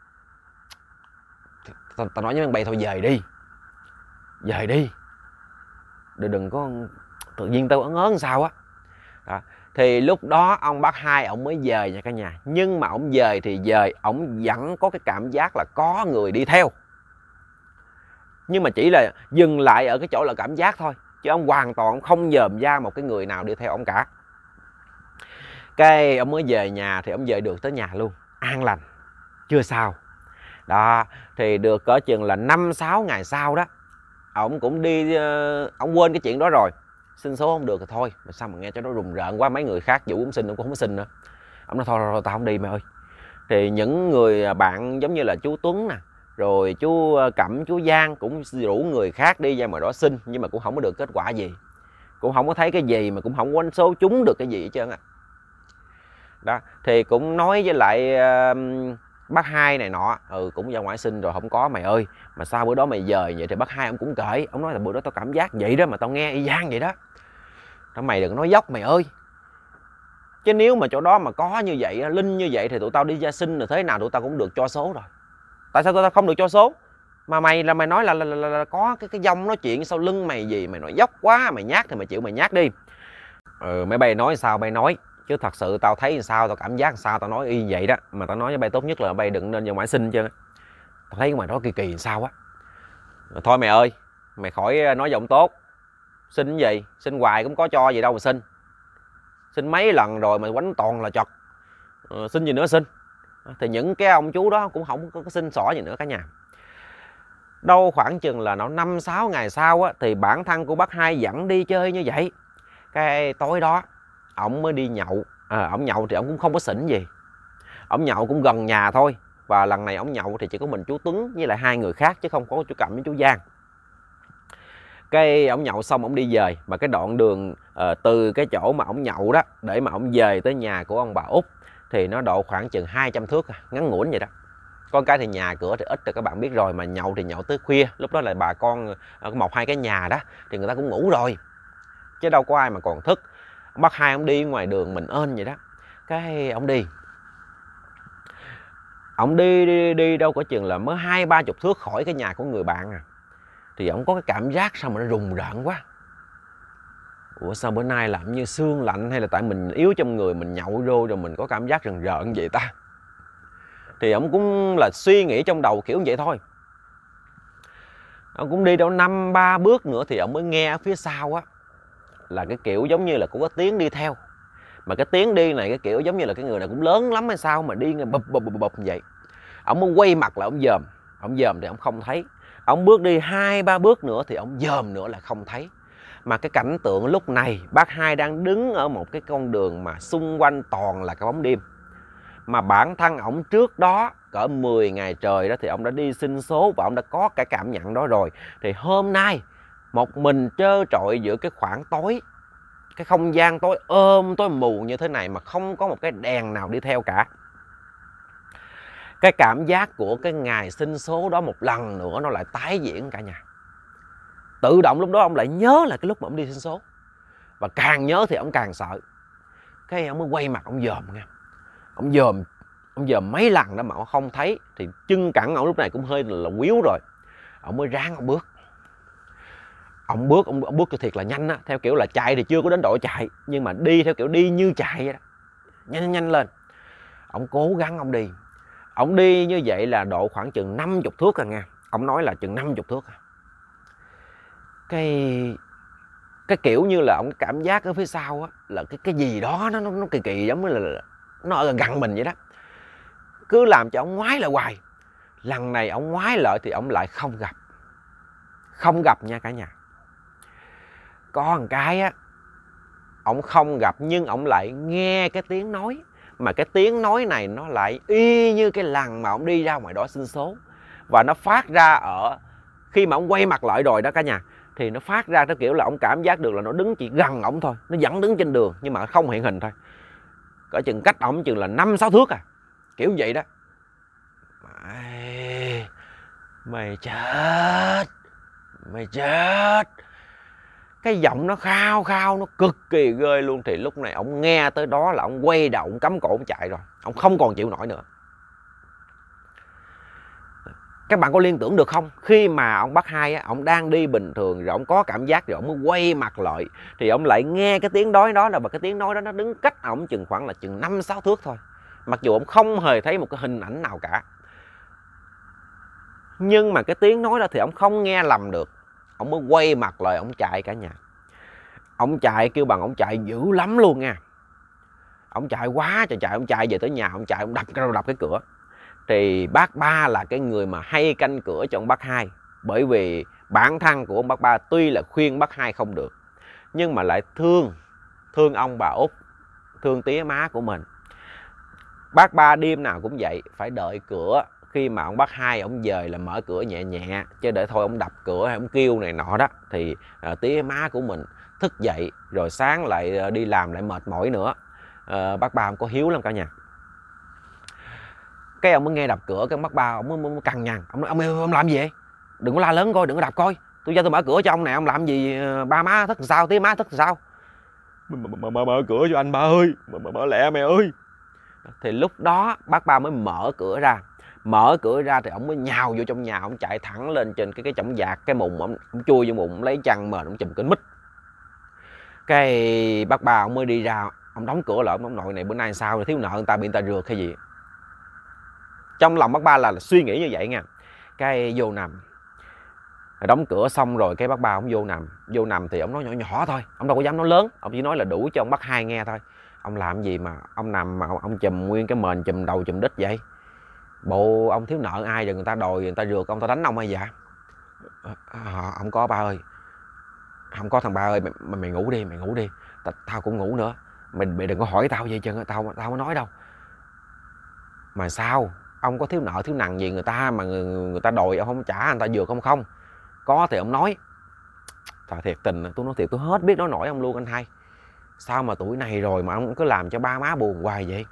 Tao ta nói với bầy thôi về đi, về đi, đừng, đừng có tự nhiên tao ớn ớn sao á. Đó. Thì lúc đó ông bác Hai ông mới dời nha cả nhà. Nhưng mà ông dời thì dời, ông vẫn có cái cảm giác là có người đi theo, nhưng mà chỉ là dừng lại ở cái chỗ là cảm giác thôi, chứ ông hoàn toàn không dòm ra một cái người nào đi theo ông cả. Cái ông mới về nhà thì ông về được tới nhà luôn, an lành, chưa sao. Đó, thì được cỡ chừng là năm sáu ngày sau đó, ông cũng đi, ông quên cái chuyện đó rồi, xin số không được thì thôi, mà sao mà nghe cho nó rùng rợn quá, mấy người khác Vũ cũng xin, ông cũng không có xin nữa. Ông nói thôi, thôi, thôi tao không đi mày ơi. Thì những người bạn giống như là chú Tuấn nè, rồi chú Cẩm, chú Giang cũng rủ người khác đi ra mà đó xin, nhưng mà cũng không có được kết quả gì, cũng không có thấy cái gì, mà cũng không có số trúng được cái gì hết trơn á. Đó, thì cũng nói với lại uh, bác Hai này nọ, ừ cũng ra ngoài xin rồi không có mày ơi, mà sao bữa đó mày dời vậy. Thì bác Hai ông cũng kể, ông nói là bữa đó tao cảm giác vậy đó, mà tao nghe y chang vậy đó, tao mày đừng nói dốc mày ơi, chứ nếu mà chỗ đó mà có như vậy, linh như vậy thì tụi tao đi ra xin rồi thế nào tụi tao cũng được cho số rồi. Tại sao tụi tao không được cho số? Mà mày là mày nói là, là, là, là, là có cái cái dông nói chuyện sau lưng mày gì, mày nói dốc quá, mày nhát thì mày chịu mày nhát đi. Ừ mấy bay nói sao bay nói, chứ thật sự tao thấy sao, tao cảm giác sao tao nói y vậy đó. Mà tao nói với bay tốt nhất là bay đừng nên vô mãi xin chứ, tao thấy mày nói kỳ kỳ sao á. Thôi mày ơi, mày khỏi nói giọng tốt, xin cái gì, xin hoài cũng có cho gì đâu mà xin. Xin mấy lần rồi mà quánh toàn là chật, ờ, xin gì nữa xin. Thì những cái ông chú đó cũng không có xin xỏ gì nữa cả nhà. Đâu khoảng chừng là nó năm sáu ngày sau á, thì bản thân của bác Hai dẫn đi chơi như vậy. Cái tối đó ổng mới đi nhậu à, ổng nhậu thì ổng cũng không có xỉn gì. Ổng nhậu cũng gần nhà thôi. Và lần này ổng nhậu thì chỉ có mình chú Tuấn với lại hai người khác, chứ không có chú Cẩm với chú Giang. Cái ổng nhậu xong ổng đi về, mà cái đoạn đường uh, từ cái chỗ mà ổng nhậu đó để mà ổng về tới nhà của ông bà Út thì nó độ khoảng chừng hai trăm thước, ngắn ngủn vậy đó. Con cái thì nhà cửa thì ít rồi các bạn biết rồi, mà nhậu thì nhậu tới khuya, lúc đó là bà con một hai cái nhà đó thì người ta cũng ngủ rồi, chứ đâu có ai mà còn thức. Bác Hai ông đi ngoài đường mình ơn vậy đó. Cái ông đi ông đi, đi đi đâu có chừng là mới hai ba chục thước khỏi cái nhà của người bạn à, thì ông có cái cảm giác sao mà nó rùng rợn quá. Ủa sao bữa nay làm như xương lạnh, hay là tại mình yếu trong người, mình nhậu vô rồi mình có cảm giác rần rợn vậy ta? Thì ông cũng là suy nghĩ trong đầu kiểu vậy thôi. Ông cũng đi đâu năm ba bước nữa thì ông mới nghe ở phía sau á là cái kiểu giống như là cũng có tiếng đi theo. Mà cái tiếng đi này cái kiểu giống như là cái người này cũng lớn lắm hay sao mà đi bụp bụp bụp bụp vậy. Ông mới quay mặt lại ông dòm, ông dòm thì ông không thấy. Ông bước đi hai ba bước nữa thì ông dòm nữa là không thấy. Mà cái cảnh tượng lúc này bác Hai đang đứng ở một cái con đường mà xung quanh toàn là cái bóng đêm. Mà bản thân ổng trước đó cỡ mười ngày trời đó thì ông đã đi xin số và ông đã có cái cảm nhận đó rồi. Thì hôm nay một mình trơ trọi giữa cái khoảng tối, cái không gian tối ôm tối mù như thế này mà không có một cái đèn nào đi theo cả. Cái cảm giác của cái ngày xin số đó một lần nữa nó lại tái diễn cả nhà. Tự động lúc đó ông lại nhớ là cái lúc mà ông đi xin số. Và càng nhớ thì ông càng sợ. Cái ông mới quay mặt ông dòm nha. Ông dòm Ông dòm mấy lần đó mà ông không thấy. Thì chân cẳng ông lúc này cũng hơi là quýu rồi. Ông mới ráng ông bước. Ông bước, ông, ông bước cho thiệt là nhanh á. Theo kiểu là chạy thì chưa có đến độ chạy, nhưng mà đi theo kiểu đi như chạy vậy đó. Nhanh nhanh lên. Ông cố gắng ông đi. Ông đi như vậy là độ khoảng chừng năm mươi thước à nha. Ông nói là chừng năm mươi thước à. Cái Cái kiểu như là ông cảm giác ở phía sau á là cái cái gì đó nó nó, nó kỳ kỳ giống như là nó ở gần mình vậy đó. Cứ làm cho ông ngoái lại hoài. Lần này ông ngoái lại thì ông lại không gặp. Không gặp nha cả nhà. Có một cái á, ông không gặp nhưng ông lại nghe cái tiếng nói. Mà cái tiếng nói này nó lại y như cái lần mà ông đi ra ngoài đó xin số. Và nó phát ra ở khi mà ông quay mặt lại rồi đó cả nhà, thì nó phát ra cái kiểu là ông cảm giác được là nó đứng chỉ gần ổng thôi. Nó vẫn đứng trên đường nhưng mà không hiện hình thôi. Cỡ chừng cách ổng chừng là năm sáu thước à. Kiểu vậy đó. Mày, mày chết. Mày chết. Cái giọng nó khao khao, nó cực kỳ ghê luôn. Thì lúc này ổng nghe tới đó là ổng quay đầu, ổng cắm cổ ổng chạy rồi. Ổng không còn chịu nổi nữa. Các bạn có liên tưởng được không? Khi mà ông bác Hai á, ông đang đi bình thường rồi ông có cảm giác rồi ông mới quay mặt lại thì ông lại nghe cái tiếng nói đó, là và cái tiếng nói đó nó đứng cách ông chừng khoảng là chừng năm sáu thước thôi. Mặc dù ông không hề thấy một cái hình ảnh nào cả. Nhưng mà cái tiếng nói đó thì ông không nghe lầm được. Ông mới quay mặt lại ông chạy cả nhà. Ông chạy kêu bằng ông chạy dữ lắm luôn nha. Ông chạy quá trời chạy, ông chạy về tới nhà, ông chạy ông đập đập cái cửa. Thì bác Ba là cái người mà hay canh cửa cho ông bác Hai. Bởi vì bản thân của ông bác Ba tuy là khuyên bác Hai không được, nhưng mà lại thương Thương ông bà Út, thương tía má của mình. Bác Ba đêm nào cũng vậy, phải đợi cửa. Khi mà ông bác Hai ông về là mở cửa nhẹ nhẹ, chứ để thôi ông đập cửa hay ông kêu này nọ đó thì uh, tía má của mình thức dậy rồi sáng lại uh, đi làm lại mệt mỏi nữa. uh, Bác Ba ông có hiếu lắm cả nhà. Cái ông mới nghe đập cửa, cái ông bác Ba ông mới, mới cằn nhằn. Ông nói ông, ông làm gì vậy? Đừng có la lớn coi, đừng có đập coi. Tôi ra tôi mở cửa cho ông nè, ông làm gì ba má thức sao, tía má thức sao? Mà mở cửa cho anh ba ơi, mà mở lẹ mẹ ơi. Thì lúc đó bác Ba mới mở cửa ra. Mở cửa ra thì ông mới nhào vô trong nhà, ông chạy thẳng lên trên cái cái chõng dạc, cái mùng, ông, ông chui vô mùng, ông lấy chăn mền, ông chùm kính mít. Cái bác Ba ông mới đi ra, ông đóng cửa lại, ông nội này bữa nay sao, thiếu nợ người ta, bị người ta rượt hay gì. Trong lòng bác Ba là, là suy nghĩ như vậy nha. Cái vô nằm. Đóng cửa xong rồi cái bác Ba ông vô nằm. Vô nằm thì ông nói nhỏ nhỏ thôi, ông đâu có dám nói lớn. Ông chỉ nói là đủ cho ông bác Hai nghe thôi. Ông làm gì mà ông nằm mà ông chùm nguyên cái mền, chùm đầu chùm đít vậy? Bộ ông thiếu nợ ai rồi người ta đòi, người ta rượt ông, ta đánh ông hay dạ? À, không có ba ơi. Không có thằng Ba ơi, mày, mày ngủ đi, mày ngủ đi. Ta, tao cũng ngủ nữa. Mình mày đừng có hỏi tao vậy chứ, tao tao mới nói đâu. Mà sao ông có thiếu nợ thiếu nần gì người ta mà người, người ta đòi ông không trả, người ta vừa không không có thì ông nói. Thật thiệt tình, tôi nói thiệt tôi hết biết nói nổi ông luôn anh hai. Sao mà tuổi này rồi mà ông cứ làm cho ba má buồn hoài vậy?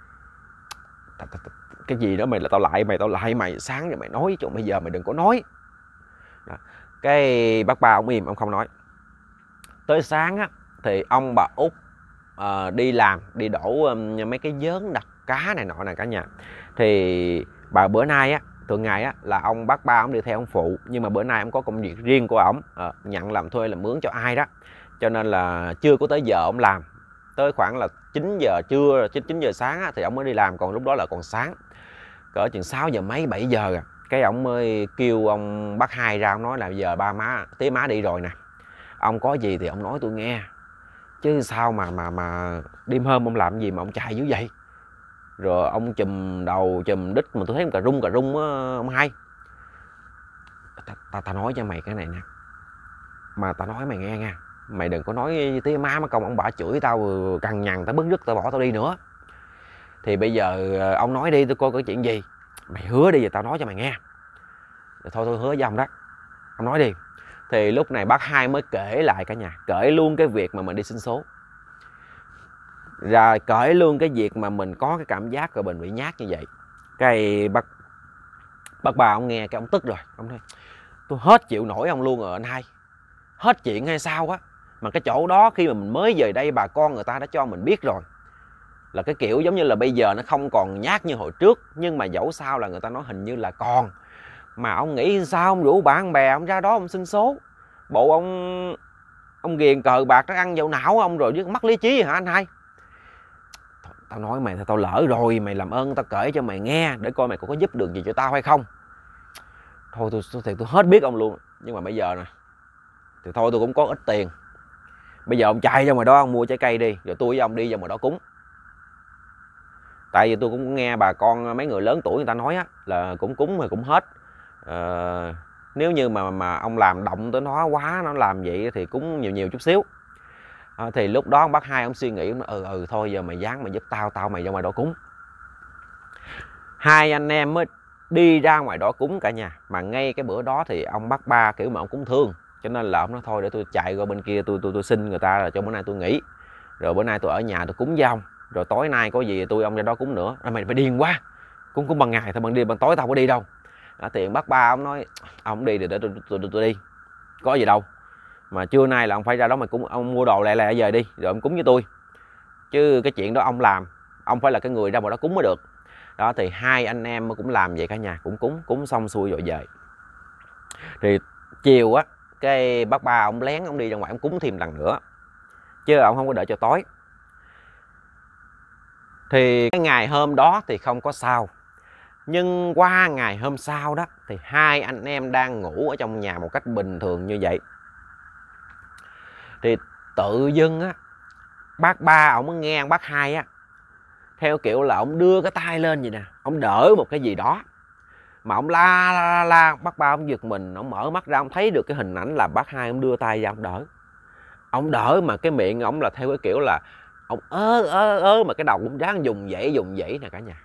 Cái gì đó mày là tao lại mày, tao lại mày, sáng giờ mày nói chứ bây giờ mày đừng có nói. Đó. Cái bác ba ông im, ông không nói. Tới sáng á thì ông bà Út à, đi làm, đi đổ um, mấy cái vớn đặt cá này nọ nè cả nhà. Thì bà bữa nay á, thường ngày á là ông bác ba ông đi theo ông phụ, nhưng mà bữa nay ông có công việc riêng của ổng, à, nhận làm thuê làm mướn cho ai đó, cho nên là chưa có tới giờ ông làm. Tới khoảng là chín giờ trưa, chín giờ sáng á, thì ông mới đi làm, còn lúc đó là còn sáng, cỡ chừng sáu giờ mấy bảy giờ à. Cái ông mới kêu ông bác hai ra, ông nói là giờ ba má tía má đi rồi nè, ông có gì thì ông nói tôi nghe, chứ sao mà mà mà đêm hôm ông làm gì mà ông chạy dữ vậy. Rồi ông chùm đầu chùm đít mà tôi thấy cà rung cà rung á ông hai. Ta, ta, ta nói cho mày cái này nè, mà ta nói mày nghe nha, mày đừng có nói tía má má công ông bà chửi tao cằn nhằn, tao bứt rứt tao bỏ tao đi nữa. Thì bây giờ ông nói đi, tôi coi cái chuyện gì, mày hứa đi, giờ tao nói cho mày nghe. Rồi thôi tôi hứa với ông đó, ông nói đi. Thì lúc này bác hai mới kể lại cả nhà, kể luôn cái việc mà mình đi xin số, rồi kể luôn cái việc mà mình có cái cảm giác rồi mình bị nhát như vậy. Cái bác bác bà ông nghe cái ông tức rồi, ông nói tôi hết chịu nổi ông luôn rồi anh hai, hết chuyện hay sao á. Mà cái chỗ đó khi mà mình mới về đây bà con người ta đã cho mình biết rồi, là cái kiểu giống như là bây giờ nó không còn nhát như hồi trước, nhưng mà dẫu sao là người ta nói hình như là còn. Mà ông nghĩ sao ông rủ bạn bè ông ra đó ông xin số, bộ ông ông ghiền cờ bạc nó ăn vào não ông rồi với mất lý trí hả anh hai? Tao nói mày thì tao lỡ rồi, mày làm ơn tao kể cho mày nghe để coi mày có giúp được gì cho tao hay không. Thôi tôi thì tôi hết biết ông luôn. Nhưng mà bây giờ nè thì thôi tôi cũng có ít tiền, bây giờ ông chạy ra ngoài đó ông mua trái cây đi, rồi tôi với ông đi ra ngoài đó cúng. Tại vì tôi cũng nghe bà con mấy người lớn tuổi người ta nói á, là cũng cúng thì cũng hết. Ờ, nếu như mà mà ông làm động tới nó quá, nó làm vậy thì cúng nhiều nhiều chút xíu. À, thì lúc đó bác hai ông suy nghĩ, ừ ừ thôi giờ mày dáng mày giúp tao, tao mày ra ngoài đó cúng. Hai anh em mới đi ra ngoài đó cúng cả nhà. Mà ngay cái bữa đó thì ông bác ba kiểu mà ông cúng thương, cho nên là ông nói thôi để tôi chạy qua bên kia, tôi tôi tôi xin người ta là cho bữa nay tôi nghỉ, rồi bữa nay tôi ở nhà tôi cúng với ông, rồi tối nay có gì tôi ông ra đó cúng nữa. À, mày phải điên quá, cúng cúng ban ngày thôi, ban đi ban tối tao có đi đâu. À, thì bác ba ông nói ông đi thì để tôi tôi, tôi, tôi đi, có gì đâu mà trưa nay là ông phải ra đó mà cúng, ông mua đồ lẹ lẹ về đi rồi ông cúng với tôi, chứ cái chuyện đó ông làm, ông phải là cái người ra ngoài đó cúng mới được. Đó thì hai anh em cũng làm vậy cả nhà, cũng cúng cúng xong xuôi rồi về. Thì chiều á cái bác ba ông lén ông đi ra ngoài ông cúng thêm lần nữa, chứ ông không có đợi cho tối. Thì cái ngày hôm đó thì không có sao, nhưng qua ngày hôm sau đó thì hai anh em đang ngủ ở trong nhà một cách bình thường như vậy, thì tự dưng á bác ba ổng mới nghe bác hai á theo kiểu là ổng đưa cái tay lên vậy nè, ổng đỡ một cái gì đó mà ổng la la la. Bác ba ổng giật mình, ổng mở mắt ra, ổng thấy được cái hình ảnh là bác hai ổng đưa tay ra ổng đỡ, ổng đỡ mà cái miệng ổng là theo cái kiểu là ổng ớ ớ ớ mà cái đầu cũng ráng dùng dãy dùng dãy nè cả nhà.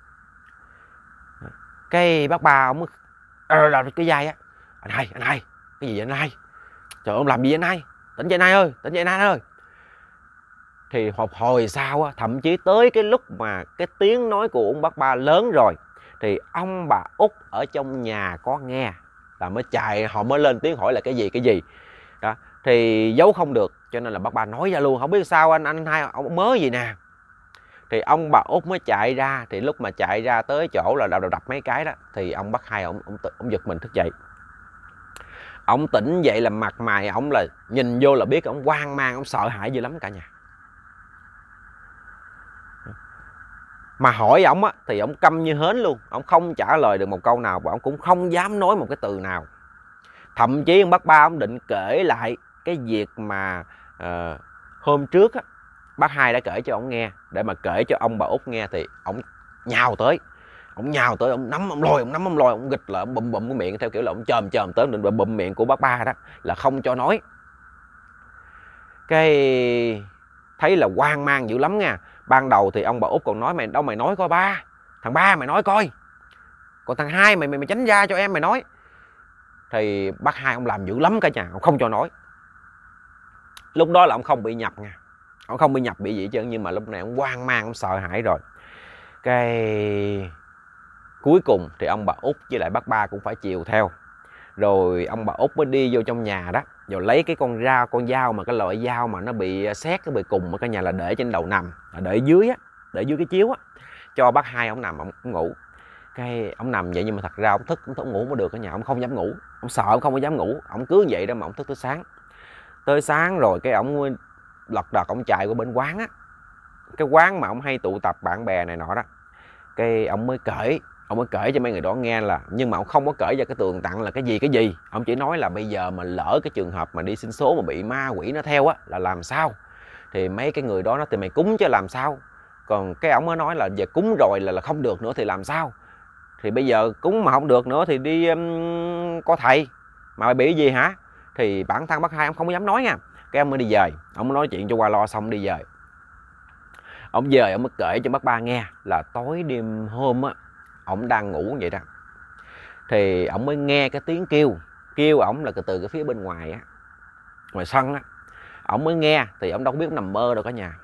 Cái bác ba ổng là cái vai á, anh hai anh hai cái gì vậy anh hai, trời ơi ông làm gì vậy anh hai, tỉnh dậy anh hai ơi, tỉnh dậy anh hai ơi. Thì một hồi sau á, thậm chí tới cái lúc mà cái tiếng nói của ông bác ba lớn rồi thì ông bà Út ở trong nhà có nghe là mới chạy, họ mới lên tiếng hỏi là cái gì cái gì đó. Thì giấu không được cho nên là bác ba nói ra luôn, không biết sao anh anh hai ông mới gì nè. Thì ông bà Út mới chạy ra, thì lúc mà chạy ra tới chỗ là đầu đầu đập mấy cái đó thì ông bác hai ông ông, ông giật mình thức dậy. Ông tỉnh dậy là mặt mày ông là nhìn vô là biết ông hoang mang, ông sợ hãi dữ lắm cả nhà. Mà hỏi ổng á thì ổng câm như hến luôn, ổng không trả lời được một câu nào và ổng cũng không dám nói một cái từ nào. Thậm chí ông bác ba ổng định kể lại cái việc mà uh, hôm trước á bác hai đã kể cho ổng nghe để mà kể cho ông bà Út nghe, thì ổng nhào tới, ổng nhào tới, ổng nắm ông lôi, ổng nắm ông lôi, ổng nghịch là ổng bụm bụm cái miệng theo kiểu là ổng chồm chồm tới định bụm miệng của bác ba đó là không cho nói. Cái thấy là hoang mang dữ lắm nha. Ban đầu thì ông bà Út còn nói mày đâu mày nói coi ba, thằng ba mày nói coi, còn thằng hai mày mày mày tránh ra cho em mày nói. Thì bác hai ông làm dữ lắm cả nhà, ông không cho nói. Lúc đó là ông không bị nhập nha, ông không bị nhập bị gì chứ, nhưng mà lúc này ông hoang mang, ông sợ hãi rồi. Cái cuối cùng thì ông bà Út với lại bác ba cũng phải chiều theo. Rồi ông bà Út mới đi vô trong nhà đó, rồi lấy cái con dao, con dao mà cái loại dao mà nó bị xét cái bề cùng ở cả nhà là để trên đầu nằm, để dưới á, để dưới cái chiếu á, cho bác hai ông nằm ông ngủ. Cái ông nằm vậy nhưng mà thật ra ông thức ông, thức, ông ngủ mới được cả nhà, ông không dám ngủ, ông sợ ông không có dám ngủ, ông cứ vậy đó mà ông thức tới sáng. Tới sáng rồi cái ông lật đật ông chạy qua bên quán á, cái quán mà ông hay tụ tập bạn bè này nọ đó. Cái ông mới kể, ông mới kể cho mấy người đó nghe là, nhưng mà ông không có kể ra cái tường tận là cái gì cái gì. Ông chỉ nói là bây giờ mà lỡ cái trường hợp mà đi xin số mà bị ma quỷ nó theo á là làm sao. Thì mấy cái người đó nó thì mày cúng chứ làm sao. Còn cái ông mới nói là giờ cúng rồi là, là không được nữa thì làm sao. Thì bây giờ cúng mà không được nữa thì đi um, có thầy. Mà mày bị cái gì hả? Thì bản thân bác hai ông không dám nói nha. Cái ông mới đi về, ông mới nói chuyện cho qua lo xong đi về. Ông về ông mới kể cho bác ba nghe là tối đêm hôm á, ông đang ngủ vậy đó. Thì ông mới nghe cái tiếng kêu, kêu ổng là từ cái phía bên ngoài á, ngoài sân á. Ông mới nghe thì ông đâu có biết ông nằm mơ đâu cả nhà.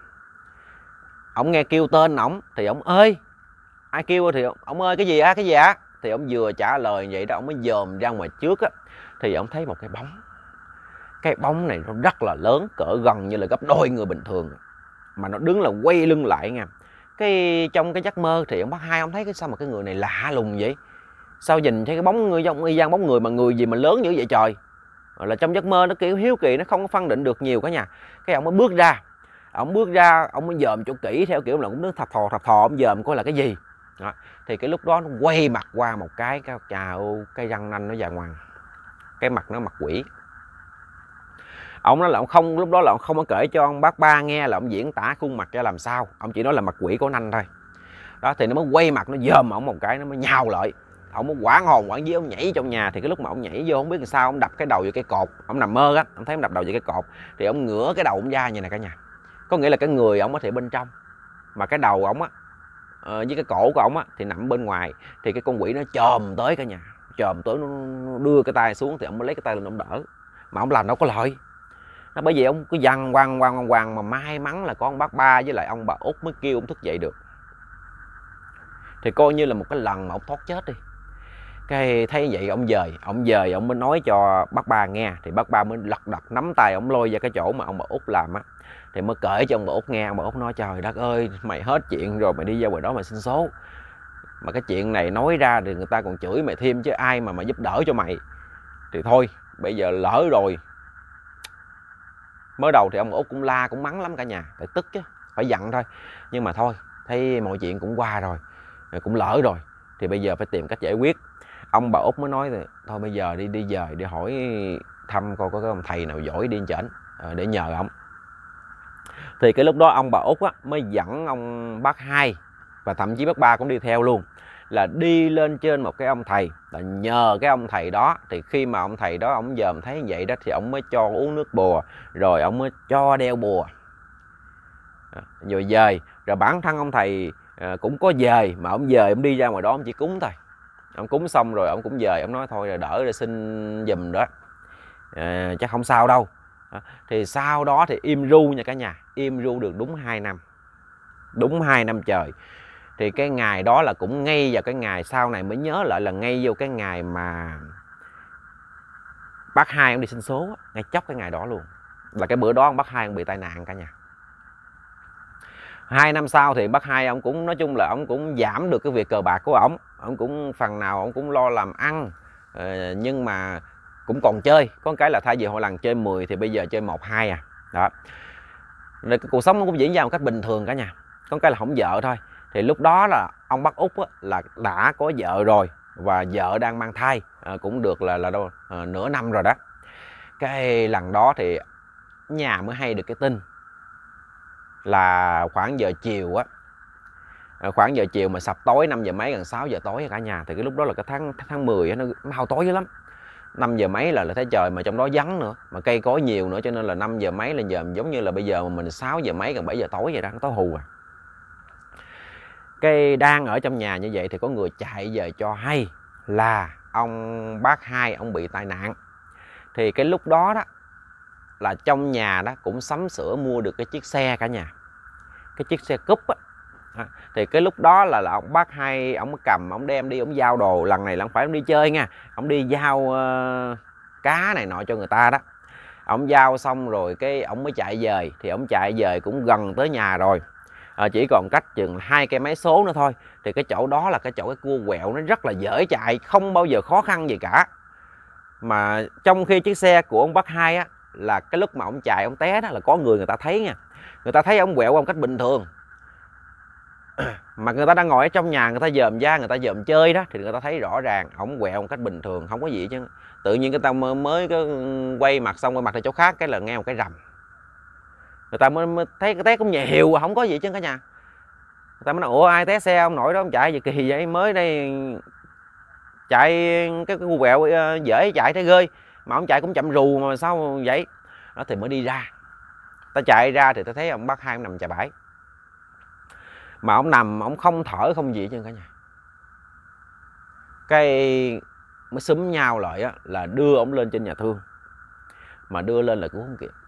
Ông nghe kêu tên ổng thì ông ơi, ai kêu thì ông ơi cái gì á, cái gì á. Thì ông vừa trả lời vậy đó, ông mới dòm ra ngoài trước á, thì ông thấy một cái bóng. Cái bóng này nó rất là lớn, cỡ gần như là gấp đôi người bình thường, mà nó đứng là quay lưng lại nha. Cái trong cái giấc mơ thì ông bác hai ông thấy cái sao mà cái người này lạ lùng vậy, sao nhìn thấy cái bóng người giống y gian bóng người mà người gì mà lớn dữ vậy trời. Rồi là trong giấc mơ nó kiểu hiếu kỳ, nó không có phân định được nhiều cả nhà. Cái ông mới bước ra, ông bước ra ông mới dòm chỗ kỹ, theo kiểu là cũng đứng thập thò thập thò ông dòm coi là cái gì đó. Thì cái lúc đó nó quay mặt qua một cái, cái chào cái răng nanh nó dài ngoằng, cái mặt nó mặt quỷ. Ông nói là ông không, lúc đó là ông không có kể cho ông bác ba nghe là ông diễn tả khuôn mặt ra làm sao, ông chỉ nói là mặt quỷ có nanh thôi đó. Thì nó mới quay mặt nó dòm ông một cái, nó mới nhào lại. Ông mới quảng hồn quảng vía, ông nhảy trong nhà. Thì cái lúc mà ông nhảy vô không biết làm sao ông đập cái đầu vào cái cột, ông nằm mơ á, ông thấy ông đập đầu vào cái cột. Thì ông ngửa cái đầu ông ra như này cả nhà, có nghĩa là cái người ông có thể bên trong, mà cái đầu ông á với cái cổ của ông á thì nằm bên ngoài. Thì cái con quỷ nó chồm tới cả nhà, chồm tới, nó đưa cái tay xuống thì ông mới lấy cái tay lên ông đỡ, mà ông làm đâu có lợi. Nó bởi vì ông cứ văng quăng quăng quăng, mà may mắn là có ông bác ba với lại ông bà Út mới kêu ông thức dậy được. Thì coi như là một cái lần mà ông thoát chết đi. Cái thấy vậy ông dời, ông dời ông mới nói cho bác ba nghe. Thì bác ba mới lật đật nắm tay ông lôi ra cái chỗ mà ông bà Út làm á. Thì mới kể cho ông bà Út nghe. Ông bà Út nói trời đất ơi, mày hết chuyện rồi, mày đi ra ngoài đó mày xin số, mà cái chuyện này nói ra thì người ta còn chửi mày thêm chứ ai mà mà giúp đỡ cho mày. Thì thôi bây giờ lỡ rồi. Mới đầu thì ông bà Út cũng la cũng mắng lắm cả nhà, tại tức chứ, phải giận thôi. Nhưng mà thôi, thấy mọi chuyện cũng qua rồi, cũng lỡ rồi, thì bây giờ phải tìm cách giải quyết. Ông bà Út mới nói là thôi bây giờ đi đi về đi hỏi thăm coi có cái ông thầy nào giỏi đi chảnh để nhờ ông. Thì cái lúc đó ông bà Út á, mới dẫn ông bác hai và thậm chí bác ba cũng đi theo luôn, là đi lên trên một cái ông thầy, là nhờ cái ông thầy đó. Thì khi mà ông thầy đó ông dòm thấy vậy đó thì ông mới cho uống nước bùa, rồi ông mới cho đeo bùa rồi về. Rồi bản thân ông thầy cũng có về, mà ông về ông đi ra ngoài đó ông chỉ cúng thôi. Ông cúng xong rồi ông cũng về, ông nói thôi là đỡ để xin giùm đó, à, chắc không sao đâu. Thì sau đó thì im ru nha cả nhà, im ru được đúng hai năm, đúng hai năm trời. Thì cái ngày đó là cũng ngay vào cái ngày sau này mới nhớ lại, là ngay vô cái ngày mà bác hai ông đi xin số, ngay chốc cái ngày đó luôn. Là cái bữa đó ông bác hai ông bị tai nạn cả nhà. Hai năm sau thì bác hai ông cũng nói chung là ông cũng giảm được cái việc cờ bạc của ông. Ông cũng phần nào ông cũng lo làm ăn, ờ, nhưng mà cũng còn chơi. Có cái là thay vì hồi lần chơi mười thì bây giờ chơi một hai à đó. Rồi cái cuộc sống nó cũng diễn ra một cách bình thường cả nhà. Có cái là không vợ thôi. Thì lúc đó là ông bác Út á, là đã có vợ rồi, và vợ đang mang thai, à, cũng được là là đâu à, nửa năm rồi đó. Cái lần đó thì nhà mới hay được cái tin là khoảng giờ chiều á, khoảng giờ chiều mà sập tối năm giờ mấy gần sáu giờ tối cả nhà. Thì cái lúc đó là cái tháng tháng mười á, nó mau tối dữ lắm. năm giờ mấy là, là thấy trời, mà trong đó vắng nữa, mà cây cối nhiều nữa, cho nên là năm giờ mấy là giờ giống như là bây giờ mà mình sáu giờ mấy gần bảy giờ tối vậy đó, nó tối hù à. Cái đang ở trong nhà như vậy thì có người chạy về cho hay là ông bác hai ông bị tai nạn. Thì cái lúc đó đó là trong nhà đó cũng sắm sửa mua được cái chiếc xe cả nhà, cái chiếc xe cúp á. Thì cái lúc đó là, là ông bác hai ông cầm, ông đem đi, ông giao đồ. Lần này là không phải ông đi chơi nha, ông đi giao uh, cá này nọ cho người ta đó. Ông giao xong rồi cái ông mới chạy về. Thì ông chạy về cũng gần tới nhà rồi, à, chỉ còn cách chừng hai cây máy số nữa thôi. Thì cái chỗ đó là cái chỗ cái cua quẹo nó rất là dễ chạy, không bao giờ khó khăn gì cả. Mà trong khi chiếc xe của ông bác hai á, là cái lúc mà ông chạy ông té đó là có người người ta thấy nha, người ta thấy ông quẹo ông cách bình thường. Mà người ta đang ngồi ở trong nhà, người ta dòm da, người ta dòm chơi đó, thì người ta thấy rõ ràng ổng quẹo một cách bình thường, không có gì chứ. Tự nhiên cái tao mới cái quay mặt xong quay mặt ở chỗ khác, cái là nghe một cái rầm, người ta mới, mới thấy cái té cũng nhiều, không có gì chứ cả nhà. Người ta mới nói ủa ai té xe ông nội đó, ông chạy gì kỳ vậy, mới đây chạy cái khu quẹo dễ chạy thế gơi, mà ông chạy cũng chậm rù mà sao vậy đó. Thì mới đi ra, ta chạy ra thì ta thấy ông bác hai ông nằm chà bãi, mà ông nằm ông không thở không gì chứ cả nhà. Cái mới xúm nhau lại á, là đưa ông lên trên nhà thương, mà đưa lên là cũng không kịp,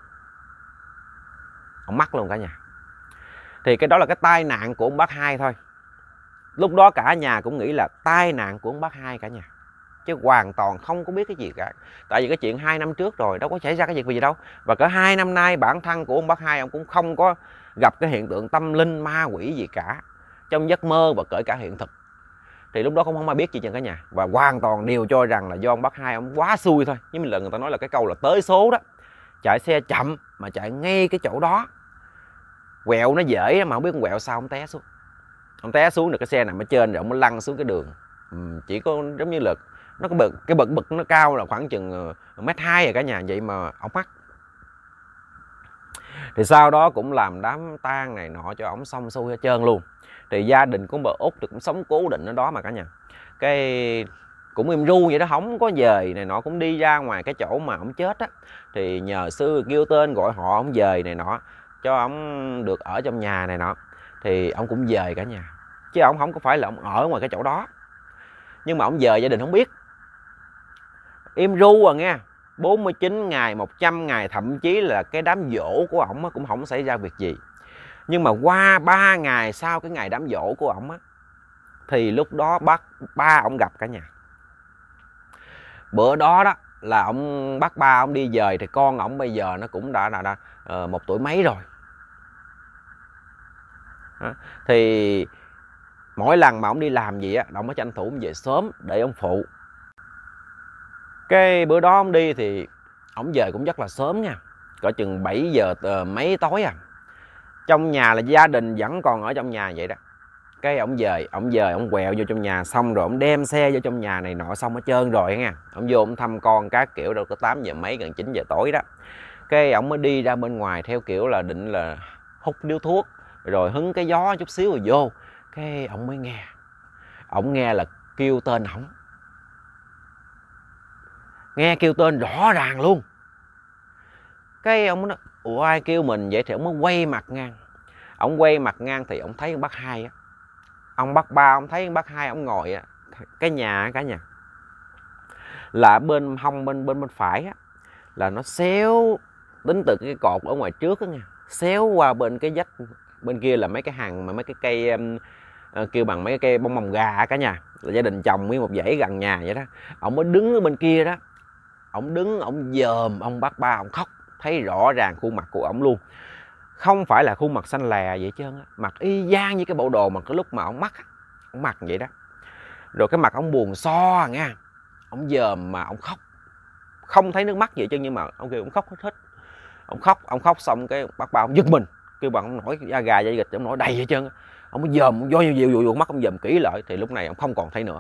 ông mắc luôn cả nhà. Thì cái đó là cái tai nạn của ông bác hai thôi. Lúc đó cả nhà cũng nghĩ là tai nạn của ông bác hai cả nhà, chứ hoàn toàn không có biết cái gì cả. Tại vì cái chuyện hai năm trước rồi, đâu có xảy ra cái việc gì đâu. Và cả hai năm nay bản thân của ông bác hai ông cũng không có gặp cái hiện tượng tâm linh ma quỷ gì cả, trong giấc mơ và kể cả hiện thực. Thì lúc đó cũng không ai biết gì trên cả nhà, và hoàn toàn đều cho rằng là do ông bác hai ông quá xui thôi. Nhưng mà người ta nói là cái câu là tới số đó, chạy xe chậm mà chạy ngay cái chỗ đó, quẹo nó dễ mà không biết con quẹo sao ông té xuống. Ông té xuống được, cái xe nằm ở trên rồi ông mới lăn xuống cái đường. Ừ, chỉ có giống như là nó có bực, cái bậc bậc nó cao là khoảng chừng mét hai rồi cả nhà, vậy mà ông mắc. Thì sau đó cũng làm đám tang này nọ cho ổng xong xuôi hết trơn luôn. Thì gia đình của bà Út thì cũng sống cố định ở đó mà cả nhà. Cái cũng im ru vậy đó, không có về này nọ, cũng đi ra ngoài cái chỗ mà ổng chết á, thì nhờ sư kêu tên gọi họ ổng về này nọ, cho ổng được ở trong nhà này nọ. Thì ổng cũng về cả nhà, chứ ổng không có phải là ổng ở ngoài cái chỗ đó. Nhưng mà ổng về gia đình không biết, im ru à nghe. Bốn mươi chín ngày, một trăm ngày, thậm chí là cái đám giỗ của ổng cũng không xảy ra việc gì. Nhưng mà qua ba ngày sau cái ngày đám giỗ của ổng á, thì lúc đó bác ba ổng gặp cả nhà. Bữa đó đó là ông bác ba ông đi về, thì con ổng bây giờ nó cũng đã, đã, đã uh, một tuổi mấy rồi. Đó. Thì mỗi lần mà ông đi làm gì á, ông mới tranh thủ về sớm để ông phụ. Cái bữa đó ông đi thì ông về cũng rất là sớm nha, cỡ chừng bảy giờ mấy tối à. Trong nhà là gia đình vẫn còn ở trong nhà vậy đó. Cái ông về, ông về ông quẹo vô trong nhà, xong rồi ông đem xe vô trong nhà này nọ xong hết trơn rồi nha. Ông vô ông thăm con các kiểu, đâu có tám giờ mấy gần chín giờ tối đó. Cái ông mới đi ra bên ngoài theo kiểu là định là hút điếu thuốc rồi hứng cái gió chút xíu rồi vô. Cái ông mới nghe, ông nghe là kêu tên ổng, nghe kêu tên rõ ràng luôn. Cái ông nói ủa ai kêu mình vậy, thì ông mới quay mặt ngang. Ông quay mặt ngang thì ông thấy ông bác hai á, ông bác ba ông thấy ông bác hai ông ngồi á, cái nhà cả nhà là bên hông bên bên bên phải á, là nó xéo tính từ cái cột ở ngoài trước á nha, xéo qua bên cái vách bên kia là mấy cái hàng mà mấy cái cây um, uh, kêu bằng mấy cái cây bông mồng gà cả nhà, là gia đình trồng nguyên một dãy gần nhà vậy đó. Ông mới đứng ở bên kia đó, ông đứng ông dòm ông bác ba ông khóc, thấy rõ ràng khuôn mặt của ổng luôn. Không phải là khuôn mặt xanh lè vậy trơn á, mặt y chang như cái bộ đồ mà cái lúc mà ổng mắc ổng mặc vậy đó. Rồi cái mặt ổng buồn so nha, ổng dòm mà ổng khóc, không thấy nước mắt vậy chứ, nhưng mà ông kêu ổng khóc hết hết. Ông khóc, ông khóc xong cái bác ba ông giật mình, kêu bằng ông nổi da gà da gịch, ông nổi đầy hết trơn. Ông mới dòm, ông do nhiều dịu dụ mắt ông dòm kỹ lại, thì lúc này ông không còn thấy nữa,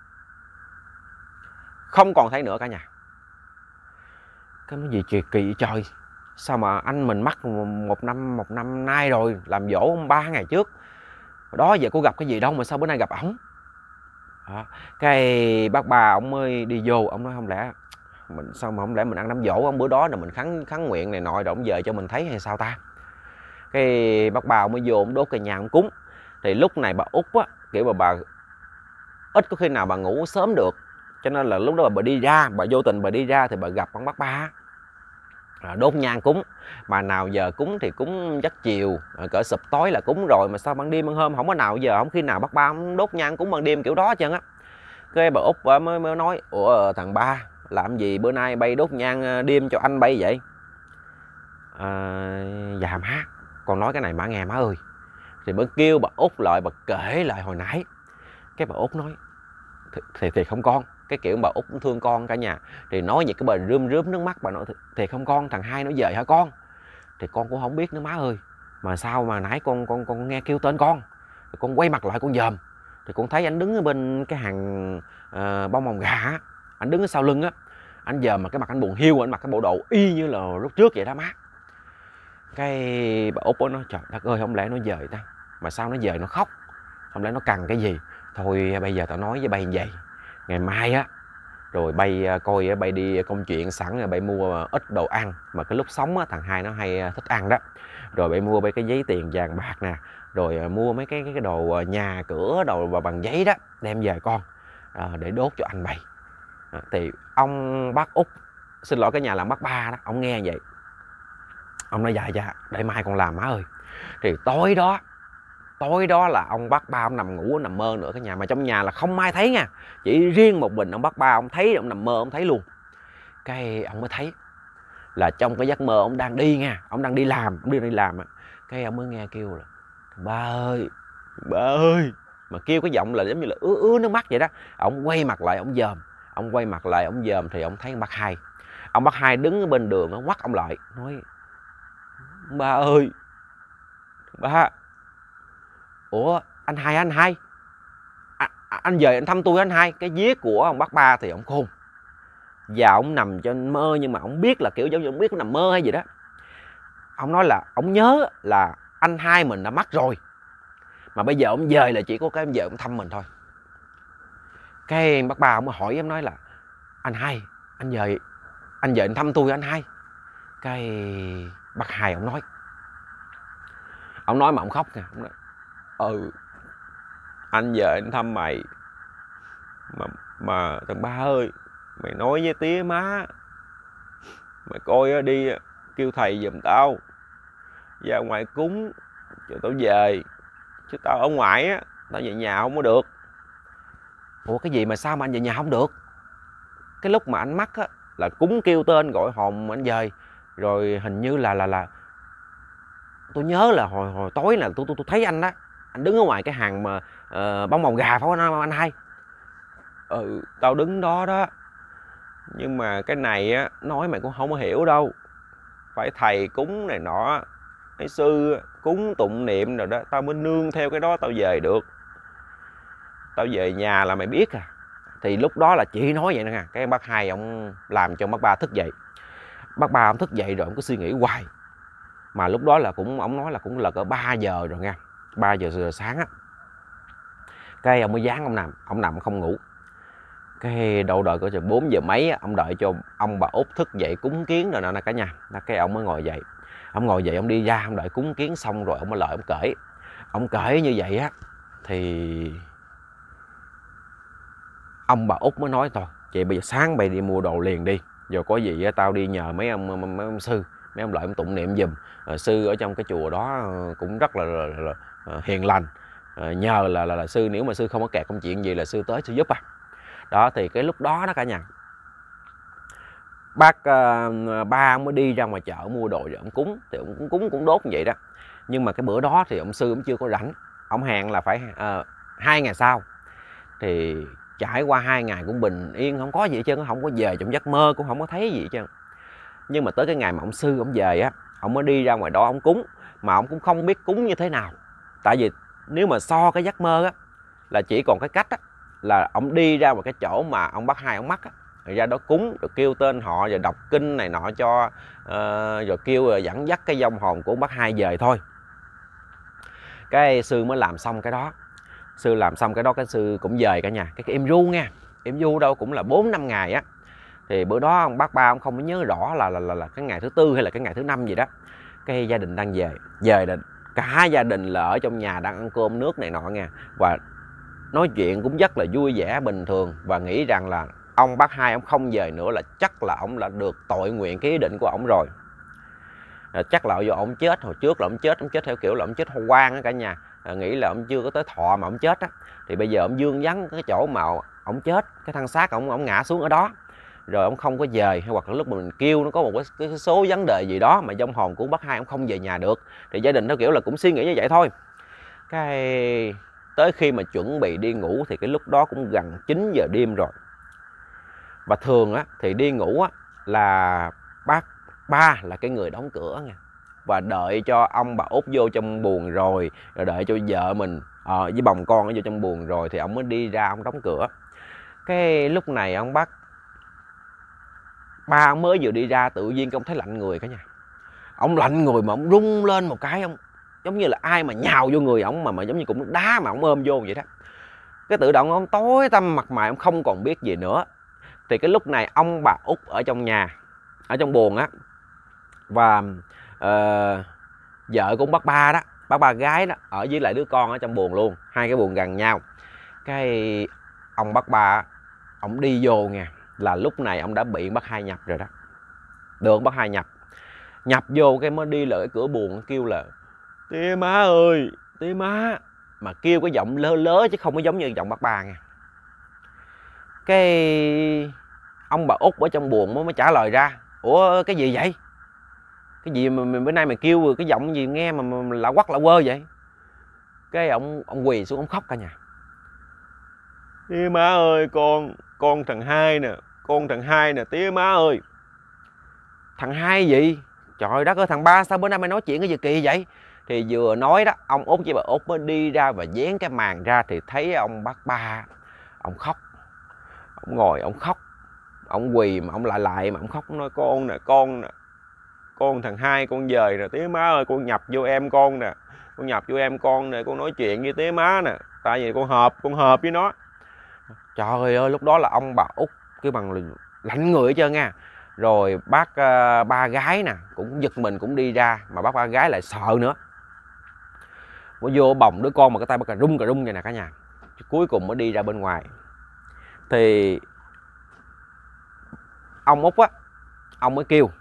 không còn thấy nữa cả nhà. Cái nói gì kỳ kỳ trời, sao mà anh mình mắc một năm một năm nay rồi, làm dỗ ông ba ngày trước đó giờ có gặp cái gì đâu mà sao bữa nay gặp ổng. Đó. Cái bác ba ông mới đi vô, ông nói không lẽ mình sao mà không lẽ mình ăn đám dỗ ông bữa đó là mình khấn khấn nguyện này nọ rồi ông về cho mình thấy hay sao ta. Cái bác ba ông mới vô ông đốt cây nhang ông cúng. Thì lúc này bà Út á, kiểu bà bà ít có khi nào bà ngủ sớm được, cho nên là lúc đó bà, bà đi ra, bà vô tình bà đi ra thì bà gặp ông bác ba à, đốt nhang cúng. Mà nào giờ cúng thì cúng giấc chiều, cỡ sụp tối là cúng rồi, mà sao ban đêm ban hôm không có nào giờ không khi nào bác ba ông đốt nhang cúng ban đêm kiểu đó chứ á. Cái bà Út bà mới, mới nói ủa thằng ba làm gì bữa nay bay đốt nhang đêm cho anh bay vậy? À, dạ má, con nói cái này má nghe má ơi. Thì mới kêu bà Út lại, bà kể lại hồi nãy. Cái bà Út nói thì, thì, thì không con, cái kiểu bà Út cũng thương con cả nhà, thì nói vậy cái bà rơm rớm nước mắt, bà nói thì không con, thằng hai nó về hả con? Thì con cũng không biết nữa má ơi, mà sao mà nãy con con con nghe kêu tên con, thì con quay mặt lại con dòm, thì con thấy anh đứng ở bên cái hàng uh, bông mồng gà á, anh đứng ở sau lưng á, anh dòm mà cái mặt anh buồn hiu, anh mặc cái bộ đồ y như là lúc trước vậy đó má. Cái bà Út đó nói trời đất ơi, không lẽ nó dời ta, mà sao nó dời nó khóc, không lẽ nó cần cái gì? Thôi bây giờ tao nói với bay vậy, ngày mai á rồi bay coi bay đi công chuyện sẵn rồi bay mua ít đồ ăn, mà cái lúc sống á thằng hai nó hay thích ăn đó, rồi bay mua mấy cái giấy tiền vàng bạc nè, rồi mua mấy cái cái đồ nhà cửa đồ bằng giấy đó đem về con à, để đốt cho anh bay. À, thì ông bác Út, xin lỗi cái nhà làm bác ba đó, ông nghe vậy ông nói dạ dạ để mai con làm má ơi. Thì tối đó tối đó là ông bác ba ông nằm ngủ nằm mơ nữa cái nhà, mà trong nhà là không ai thấy nha, chỉ riêng một mình ông bác ba ông thấy, ông nằm mơ ông thấy luôn. Cái ông mới thấy là trong cái giấc mơ ông đang đi nha, ông đang đi làm, ông đi đi làm á. Cái ông mới nghe kêu là ba ơi, ba ơi, mà kêu cái giọng là giống như là ứa ứa nước mắt vậy đó. Ông quay mặt lại ông dòm, ông quay mặt lại ông dòm thì ông thấy ông bác hai, ông bác hai đứng ở bên đường, nó quắt ông lại nói ba ơi, ba, ủa anh hai, anh hai à, anh về anh thăm tôi anh hai. Cái vía của ông bác ba thì ông khôn, và ông nằm trên mơ, nhưng mà ông biết là kiểu giống như ông biết ông nằm mơ hay gì đó. Ông nói là ông nhớ là anh hai mình đã mất rồi, mà bây giờ ông về là chỉ có cái ông về ông thăm mình thôi. Cái bác ba ông hỏi, em nói là anh hai, anh về anh về anh thăm tôi anh hai. Cái bác hai ông nói ông nói mà ông khóc nè, ông nói ừ anh về anh thăm mày, mà mà thằng ba ơi, mày nói với tía má mày coi đi kêu thầy giùm tao ra ngoài cúng cho tao về, chứ tao ở ngoài á, tao về nhà không có được. Ủa cái gì mà sao mà anh về nhà không được? Cái lúc mà anh mắc á là cúng kêu tên gọi hồn anh về, rồi hình như là là là tôi nhớ là hồi hồi tối là tôi tôi tôi thấy anh đó, anh đứng ở ngoài cái hàng mà uh, bông màu gà phải không anh hai? Ừ tao đứng đó đó, nhưng mà cái này á nói mày cũng không có hiểu đâu, phải thầy cúng này nọ, mấy sư cúng tụng niệm rồi đó tao mới nương theo cái đó tao về được, tao về nhà là mày biết à. Thì lúc đó là chị nói vậy nè, cái bác hai ông làm cho bác ba thức dậy. Bác ba ông thức dậy rồi ông cứ suy nghĩ hoài, mà lúc đó là cũng ông nói là cũng là cỡ ba giờ rồi nha, ba giờ, giờ sáng á. Cái ông mới dán ông nằm, ông nằm không ngủ. Cái đâu đợi cỡ chừng bốn giờ mấy á, ông đợi cho ông bà Út thức dậy cúng kiến rồi nè cả nhà. Cái ông mới ngồi dậy, ông ngồi dậy ông đi ra, ông đợi cúng kiến xong rồi ông mới lại ông kể. Ông kể như vậy á thì ông bà Út mới nói thôi chị bây giờ sáng bay đi mua đồ liền đi, rồi có gì á tao đi nhờ mấy ông mấy ông sư, mấy ông lại ông tụng niệm giùm. À, sư ở trong cái chùa đó cũng rất là, là, là, là hiền lành, à, nhờ là, là là sư nếu mà sư không có kẹt công chuyện gì là sư tới sư giúp à. Đó thì cái lúc đó đó cả nhà, bác uh, ba ông mới đi ra ngoài chợ mua đồ rồi ông cúng, thì ông cũng cúng cũng đốt như vậy đó. Nhưng mà cái bữa đó thì ông sư cũng chưa có rảnh, ông hẹn là phải uh, hai ngày sau. Thì trải qua hai ngày cũng bình yên, không có gì hết trơn, không có về trong giấc mơ, cũng không có thấy gì hết trơn. Nhưng mà tới cái ngày mà ông sư ông về á, ông mới đi ra ngoài đó ông cúng, mà ông cũng không biết cúng như thế nào. Tại vì nếu mà so cái giấc mơ á là chỉ còn cái cách á là ông đi ra một cái chỗ mà ông bác hai ông mắc á, rồi ra đó cúng, rồi kêu tên họ, rồi đọc kinh này nọ cho uh, rồi kêu rồi dẫn dắt cái vong hồn của ông bác hai về thôi. Cái sư mới làm xong cái đó, Sư làm xong cái đó cái sư cũng dời cả nhà. Cái, cái im ru nha, im ru đâu cũng là bốn năm ngày á. Thì bữa đó ông bác ba ông không có nhớ rõ là là, là là cái ngày thứ tư hay là cái ngày thứ năm gì đó. Cái gia đình đang về, về là cả gia đình là ở trong nhà đang ăn cơm nước này nọ nha. Và nói chuyện cũng rất là vui vẻ bình thường. Và nghĩ rằng là ông bác hai ông không về nữa là chắc là ông đã được tội nguyện cái ý định của ông rồi. À, chắc là do ông chết hồi trước là ông chết, ông chết theo kiểu là ông chết hoa quan á cả nhà. À, nghĩ là ông chưa có tới thọ mà ông chết á. Thì bây giờ ông vương vấn cái chỗ mà ông chết, cái thân xác ông ông ngã xuống ở đó. Rồi ông không có về, hay hoặc là lúc mà mình kêu nó có một cái, cái số vấn đề gì đó mà vong hồn của bác hai ông không về nhà được. Thì gia đình nó kiểu là cũng suy nghĩ như vậy thôi. Cái tới khi mà chuẩn bị đi ngủ thì cái lúc đó cũng gần chín giờ đêm rồi. Và thường á thì đi ngủ á là bác ba là cái người đóng cửa nha. Và đợi cho ông bà út vô trong buồng rồi, rồi đợi cho vợ mình à, với bồng con ở vô trong buồng rồi thì ông mới đi ra ông đóng cửa. Cái lúc này ông bác ba ông mới vừa đi ra tự nhiên ông thấy lạnh người cả nhà. Ông lạnh người mà ông rung lên một cái, ông giống như là ai mà nhào vô người ông mà mà giống như cũng đá mà ông ôm vô vậy đó. Cái tự động ông tối tăm mặt mày, ông không còn biết gì nữa. Thì cái lúc này ông bà út ở trong nhà, ở trong buồng á, và uh, vợ của ông bác ba đó, bác ba gái đó ở với lại đứa con ở trong buồng luôn, hai cái buồng gần nhau. Cái ông bác ba ông đi vô nha, là lúc này ông đã bị bác hai nhập rồi đó. Được bác hai nhập nhập vô cái mới đi lại cái cửa buồng kêu là tía má ơi, tía má, mà kêu cái giọng lớ lớ chứ không có giống như giọng bác ba nha. Cái ông bà út ở trong buồng mới, mới trả lời ra, ủa cái gì vậy, cái gì mà bữa nay mày kêu cái giọng gì nghe mà, mà lạ quắc lạ quơ vậy. Cái ông ông quỳ xuống ông khóc cả nhà. Tía má ơi, con con thằng hai nè, con thằng hai nè tía má ơi. Thằng hai gì? Trời đất ơi, thằng ba sao bữa nay mày nói chuyện cái gì kỳ vậy? Thì vừa nói đó, ông út với bà út mới đi ra và dán cái màn ra thì thấy ông bác ba, ông khóc. Ông ngồi ông khóc, ông quỳ mà ông lại lại mà ông khóc, nói con nè, con nè, con thằng hai con dời nè tía má ơi, con nhập vô em con nè, con nhập vô em con nè, con nói chuyện với tía má nè, tại vì con hợp, con hợp với nó. Trời ơi, lúc đó là ông bà út cái bằng lạnh người hết trơn nha. Rồi bác uh, ba gái nè cũng giật mình cũng đi ra, mà bác ba gái lại sợ nữa. Nó vô bồng đứa con mà cái tay bắt cà rung cà rung vậy nè cả nhà. Cuối cùng mới đi ra bên ngoài. Thì ông út á, ông mới kêu,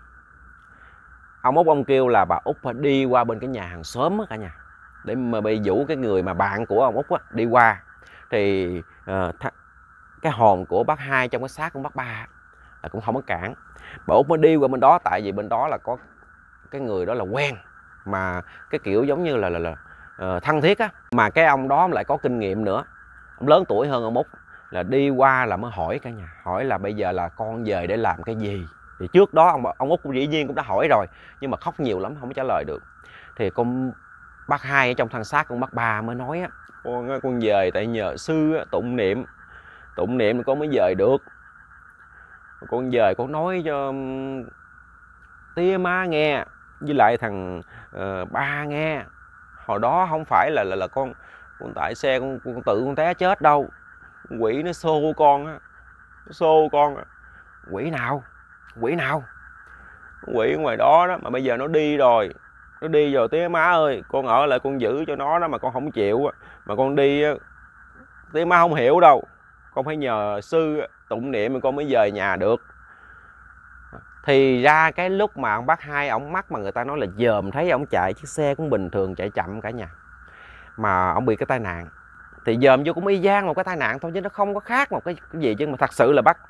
ông út ông kêu là bà út phải đi qua bên cái nhà hàng xóm á cả nhà, để mà bị vũ cái người mà bạn của ông út á đi qua. Thì uh, cái hồn của bác hai trong cái xác của bác ba là cũng không có cản. Bà út mới đi qua bên đó, tại vì bên đó là có cái người đó là quen, mà cái kiểu giống như là là, là uh, thân thiết á. Mà cái ông đó lại có kinh nghiệm nữa, ông lớn tuổi hơn ông út, là đi qua là mới hỏi cả nhà, hỏi là bây giờ là con về để làm cái gì. Thì trước đó ông ông út cũng dĩ nhiên cũng đã hỏi rồi, nhưng mà khóc nhiều lắm không có trả lời được. Thì con bác hai ở trong thân xác con bác ba mới nói á, con con về tại nhờ sư á, tụng niệm tụng niệm thì con mới về được. Con về con nói cho tía má nghe, với lại thằng uh, ba nghe, hồi đó không phải là là, là con con tại xe con, con tự con té chết đâu, quỷ nó xô con á, nó xô con á. Quỷ nào? Quỷ nào? Quỷ ngoài đó đó, mà bây giờ nó đi rồi, nó đi rồi tía má ơi, con ở lại con giữ cho nó đó mà con không chịu á, mà con đi tía má không hiểu đâu, con phải nhờ sư tụng niệm mà con mới về nhà được. Thì ra cái lúc mà ông bác hai ông mắc mà người ta nói là dòm thấy ông chạy chiếc xe cũng bình thường, chạy chậm cả nhà, mà ông bị cái tai nạn. Thì dòm vô cũng y gian một cái tai nạn thôi chứ nó không có khác một cái, cái gì chứ. Mà thật sự là bác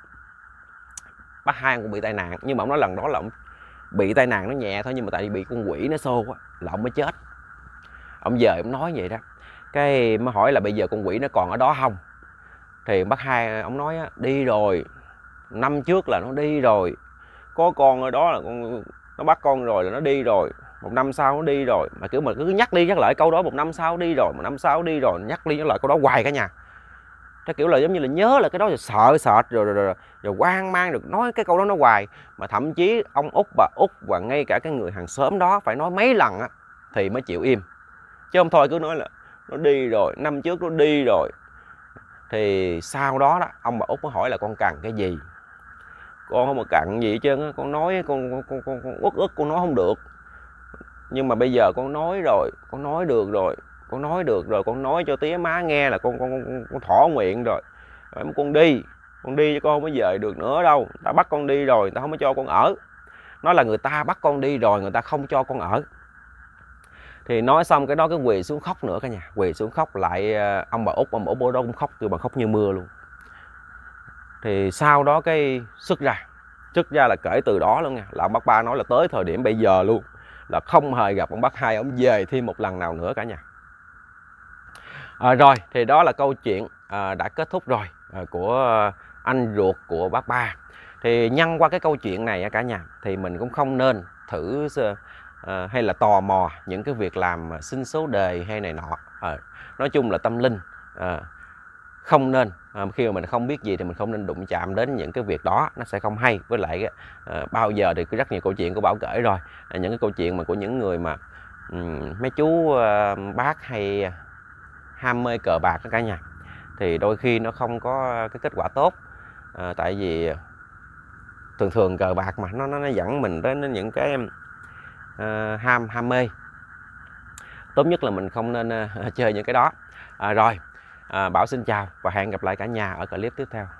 bác hai cũng bị tai nạn, nhưng mà ông nói lần đó là ông bị tai nạn nó nhẹ thôi, nhưng mà tại vì bị con quỷ nó xô á là ông mới chết. Ông về ông nói vậy đó. Cái mới hỏi là bây giờ con quỷ nó còn ở đó không. Thì bác hai ông nói á, đi rồi, năm trước là nó đi rồi, có con ở đó là con nó bắt con rồi là nó đi rồi, một năm sau nó đi rồi. Mà kiểu mà cứ nhắc đi nhắc lại câu đó, một năm sau đi rồi, một năm sau đi rồi, nhắc đi nhắc lại câu đó hoài cả nhà. Cái kiểu là giống như là nhớ là cái đó rồi sợ sệt rồi rồi, rồi, rồi hoang mang được nói cái câu đó nó hoài. Mà thậm chí ông út bà út và ngay cả cái người hàng xóm đó phải nói mấy lần á thì mới chịu im, chứ không thôi cứ nói là nó đi rồi, năm trước nó đi rồi. Thì sau đó đó ông bà Út mới hỏi là con cần cái gì. Con không có cần gì hết trơn á, con nói con con con, con, con uất ức con nói không được. Nhưng mà bây giờ con nói rồi, con nói được rồi, con nói được rồi, con nói cho tía má nghe là con con con, con thỏa nguyện rồi. Rồi con đi, con đi chứ con không có về được nữa đâu. Ta bắt con đi rồi, người ta không có cho con ở. Nói là người ta bắt con đi rồi, người ta không cho con ở. Thì nói xong cái đó cái quỳ xuống khóc nữa cả nhà, quỳ xuống khóc lại. Ông bà Út, ông bà Út bữa đó cũng khóc, kêu bà khóc như mưa luôn. Thì sau đó cái xuất ra, xuất ra là kể từ đó luôn nha, là ông bác Ba nói là tới thời điểm bây giờ luôn là không hề gặp ông bác Hai ông về thêm một lần nào nữa cả nhà. À, rồi thì đó là câu chuyện à, đã kết thúc rồi à, của anh ruột của bác Ba. Thì nhân qua cái câu chuyện này cả nhà, thì mình cũng không nên thử à, hay là tò mò những cái việc làm xin số đề hay này nọ. À, nói chung là tâm linh à, không nên à, khi mà mình không biết gì thì mình không nên đụng chạm đến những cái việc đó, nó sẽ không hay. Với lại à, bao giờ thì rất nhiều câu chuyện của Bảo kể rồi, à, những cái câu chuyện mà của những người mà um, mấy chú à, bác hay ham mê cờ bạc đó cả nhà, thì đôi khi nó không có cái kết quả tốt. À, tại vì thường thường cờ bạc mà nó nó, nó dẫn mình đến những cái uh, ham ham mê. Tốt nhất là mình không nên uh, chơi những cái đó. À, rồi à, Bảo xin chào và hẹn gặp lại cả nhà ở clip tiếp theo.